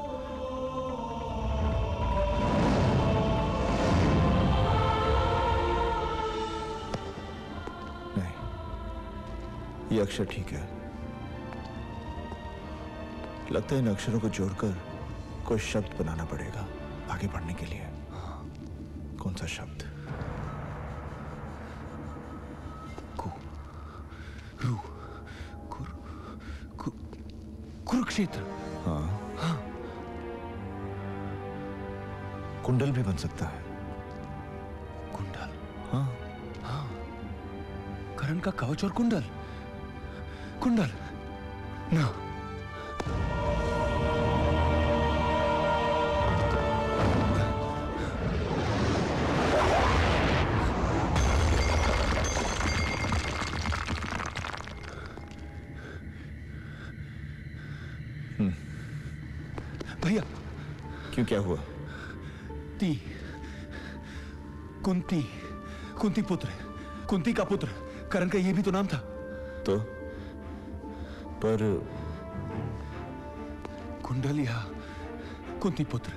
नहीं, ये अक्षर ठीक है। लगता है इन अक्षरों को जोड़कर कोई शब्द बनाना पड़ेगा आगे बढ़ने के लिए। कौन सा शब्द? कुरुक्षेत्र। हाँ हाँ, कुंडल भी बन सकता है। कुंडल? हाँ हाँ, करण का कवच और कुंडल। कुंडल ना। भैया, क्यों, क्या हुआ? ती कुंती कुंती पुत्र, कुंती का पुत्र करण का ये भी तो नाम था। तो पर कुंडल या कुंती पुत्र।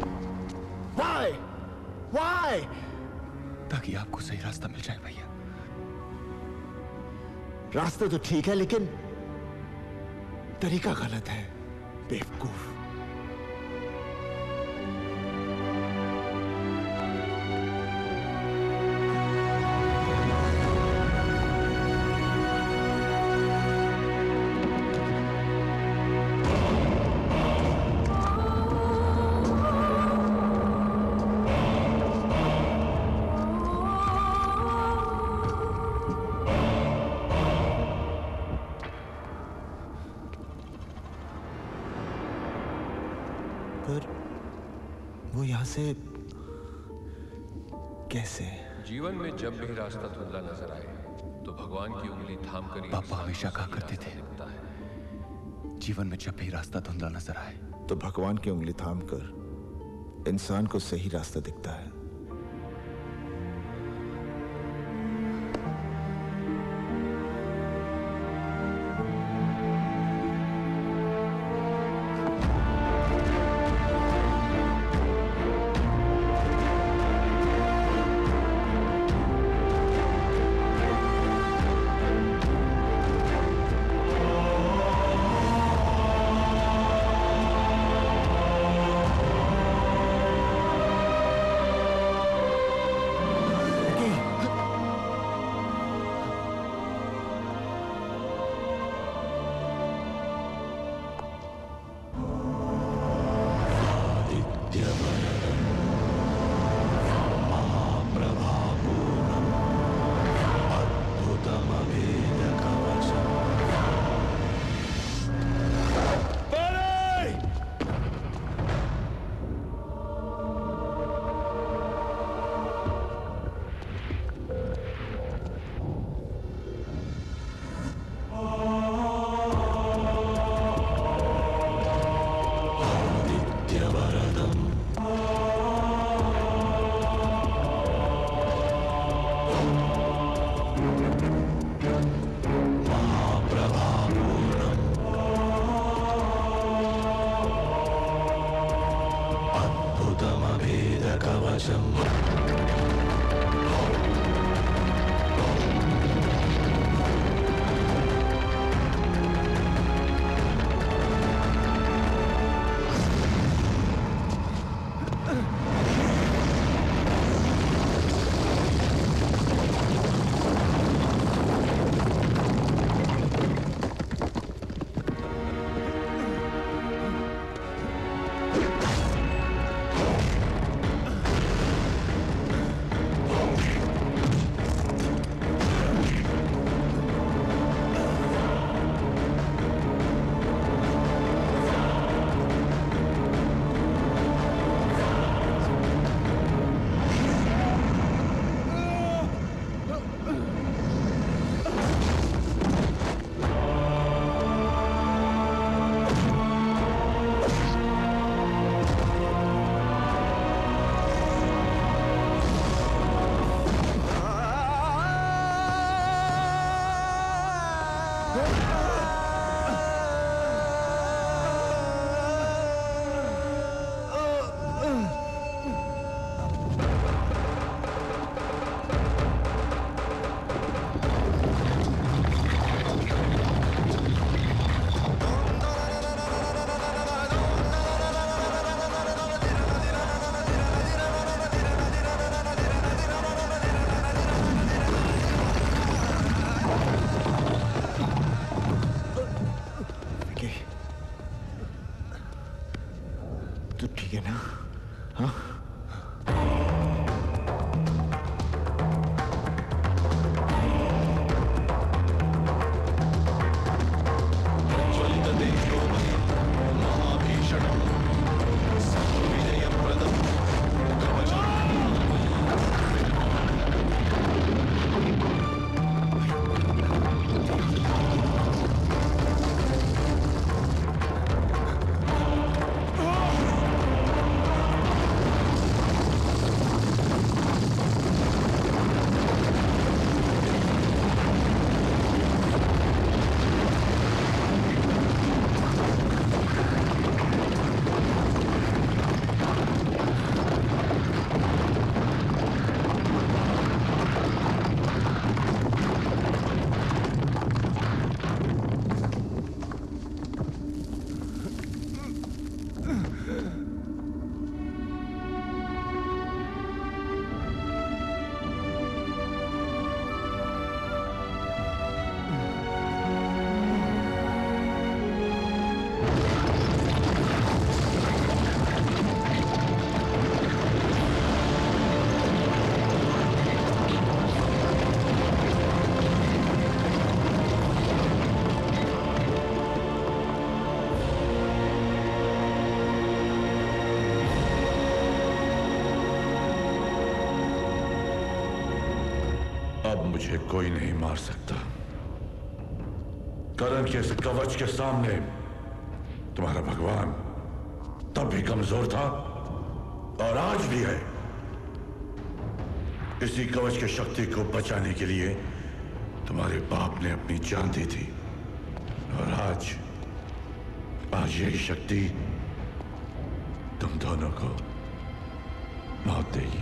ताकि आपको सही रास्ता मिल जाए भैया। रास्ता तो ठीक है लेकिन तरीका गलत है, बेवकूफ। से कैसे? जीवन में जब भी रास्ता धुंधला नजर आए तो भगवान की उंगली थाम कर पापा हमेशा कहा करते थे, जीवन में जब भी रास्ता धुंधला नजर आए तो भगवान की उंगली थाम कर इंसान को सही रास्ता दिखता है। अब मुझे कोई नहीं मार सकता। करण के इस कवच के सामने तुम्हारा भगवान तब भी कमजोर था और आज भी है। इसी कवच की शक्ति को बचाने के लिए तुम्हारे बाप ने अपनी जान दी थी और आज आज यही शक्ति तुम दोनों को मौत देगी।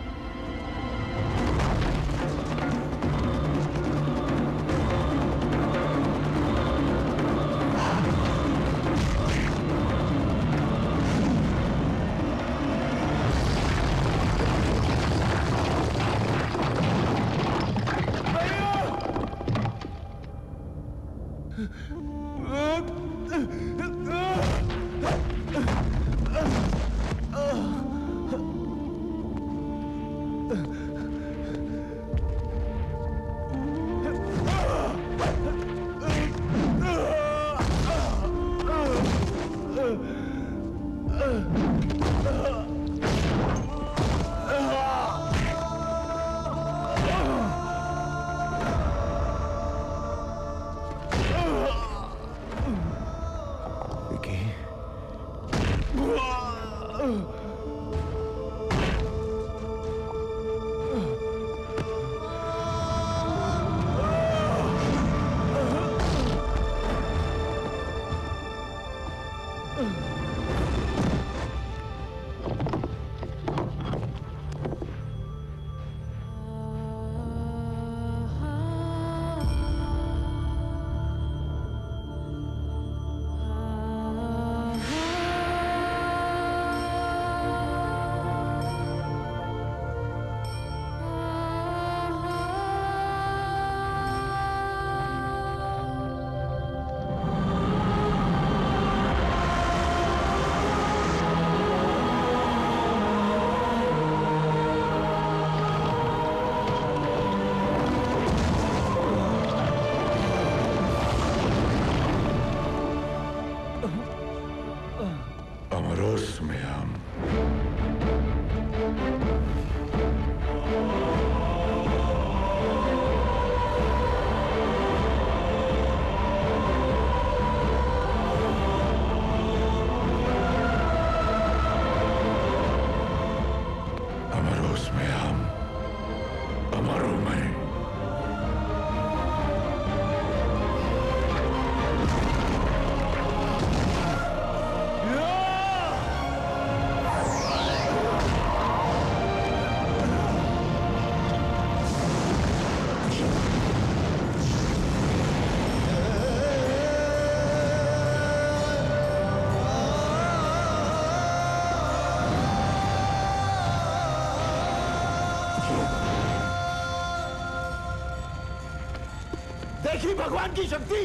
देखी भगवान की शक्ति।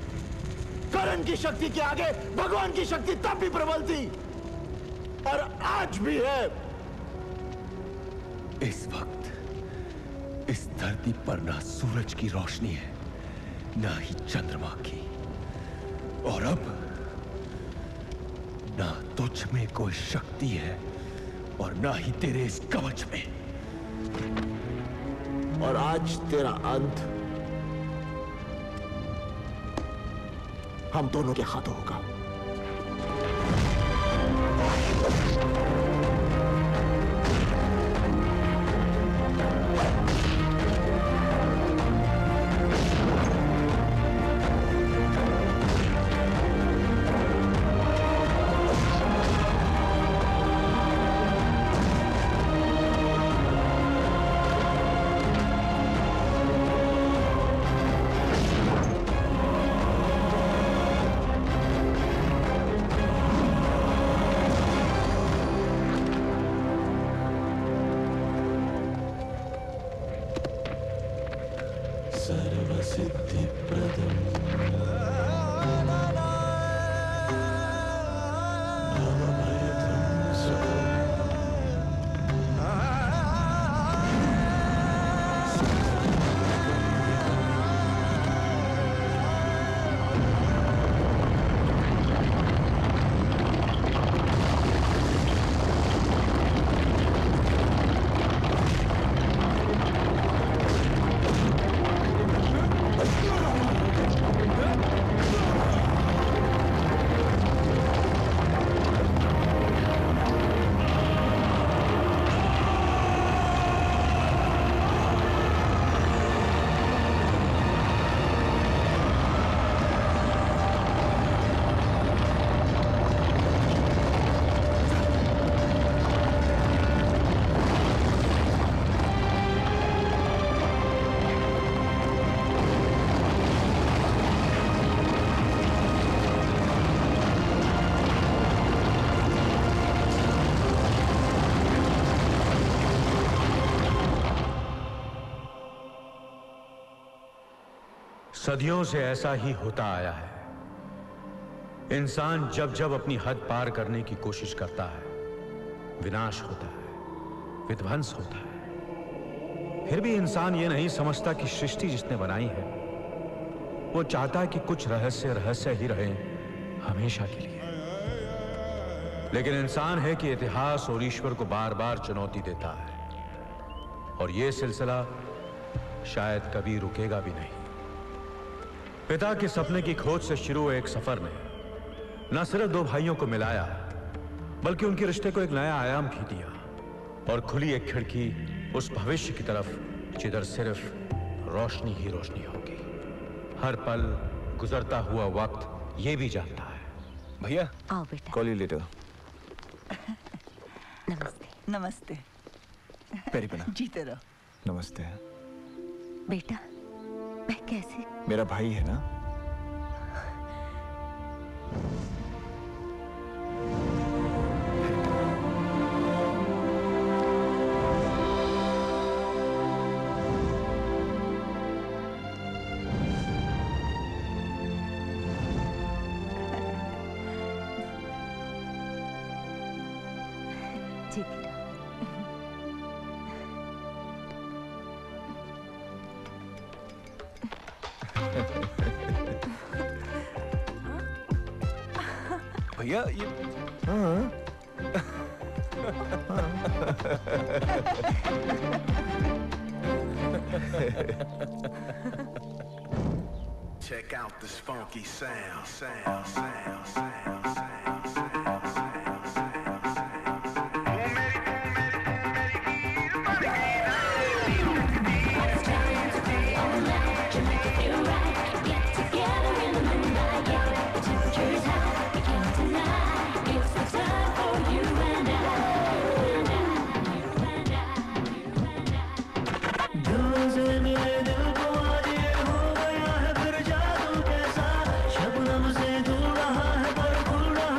करण की शक्ति के आगे भगवान की शक्ति तब भी प्रबल थी और आज भी है। इस वक्त इस धरती पर ना सूरज की रोशनी है, ना ही चंद्रमा की, और अब ना तुझ में कोई शक्ति है और ना ही तेरे इस कवच में। और आज तेरा अंत हम दोनों के हाथों होगा। सदियों से ऐसा ही होता आया है। इंसान जब जब अपनी हद पार करने की कोशिश करता है, विनाश होता है, विध्वंस होता है। फिर भी इंसान ये नहीं समझता कि सृष्टि जिसने बनाई है वो चाहता है कि कुछ रहस्य रहस्य ही रहे हमेशा के लिए। लेकिन इंसान है कि इतिहास और ईश्वर को बार बार चुनौती देता है, और यह सिलसिला शायद कभी रुकेगा भी नहीं। पिता के सपने की खोज से शुरू हुए एक सफर ने न सिर्फ दो भाइयों को मिलाया, बल्कि उनके रिश्ते को एक नया आयाम भी दिया, और खुली एक खिड़की उस भविष्य की तरफ जिधर सिर्फ रोशनी ही रोशनी होगी। हर पल गुजरता हुआ वक्त ये भी जानता है। भैया आओ बेटा। Call you later. नमस्ते। नमस्ते। पेरी पना। जीते रहो। नमस्ते। बेटा मैं कैसे? मेरा भाई है ना? जीती रहो। भैया ये Check out this funky sound, sound, sound, sound, sound, sound, sound, sound, Shabnam से दूर रहा है पर खुल रहा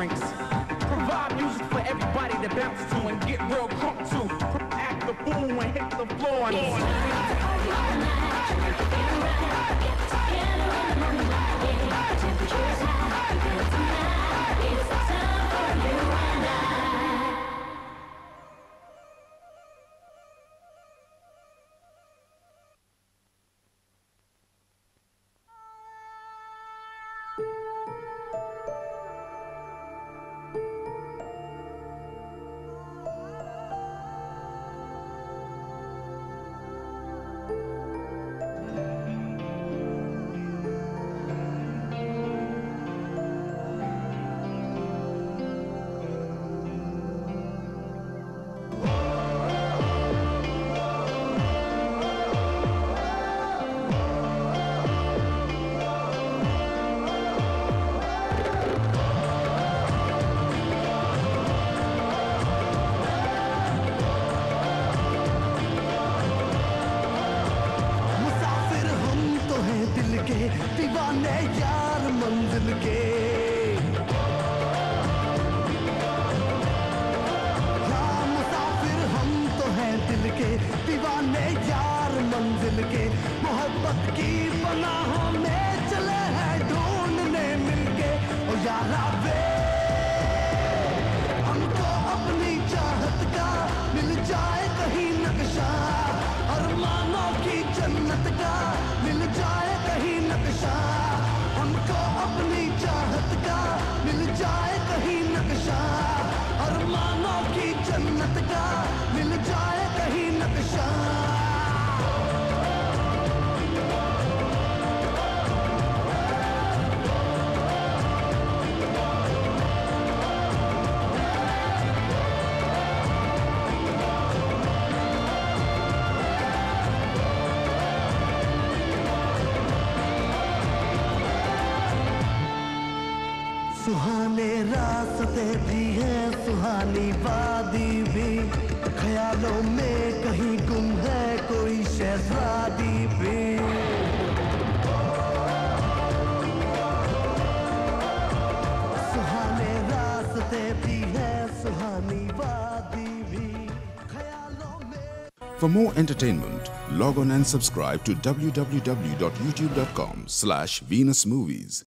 drinks. Provide music for everybody to bounce to and get real crunk to. Act the fool and hit the floor. And it's time to party all night. Get right, get together in the moonlight. The temperature's high, feel tonight. It's the time for you and I. दीवाने यार मंजिल के हाँ मुसाफिर हम तो हैं दिल के दीवाने यार मंजिल के मोहब्बत की पनाहों में चले हैं ढूंढने मिलके ओ यारा वे हमको अपनी चाहत का मिल जाए कहीं नक्शा अरमानों की जन्नत का मिल जाए कहीं नक्शा हमको अपनी चाहत का मिल जाए कहीं नक्शा अरमानों की जन्नत का मिल जाए कहीं नक्शा सुहाने रास्ते भी हैं सुहानी वादी भी ख्यालों में कहीं गुम है कोई शहजादी भी सुहाने रास्ते भी हैं सुहानी वादी भी ख्यालों में For more entertainment, log on and subscribe to w w w dot youtube dot com slash Venus Movies.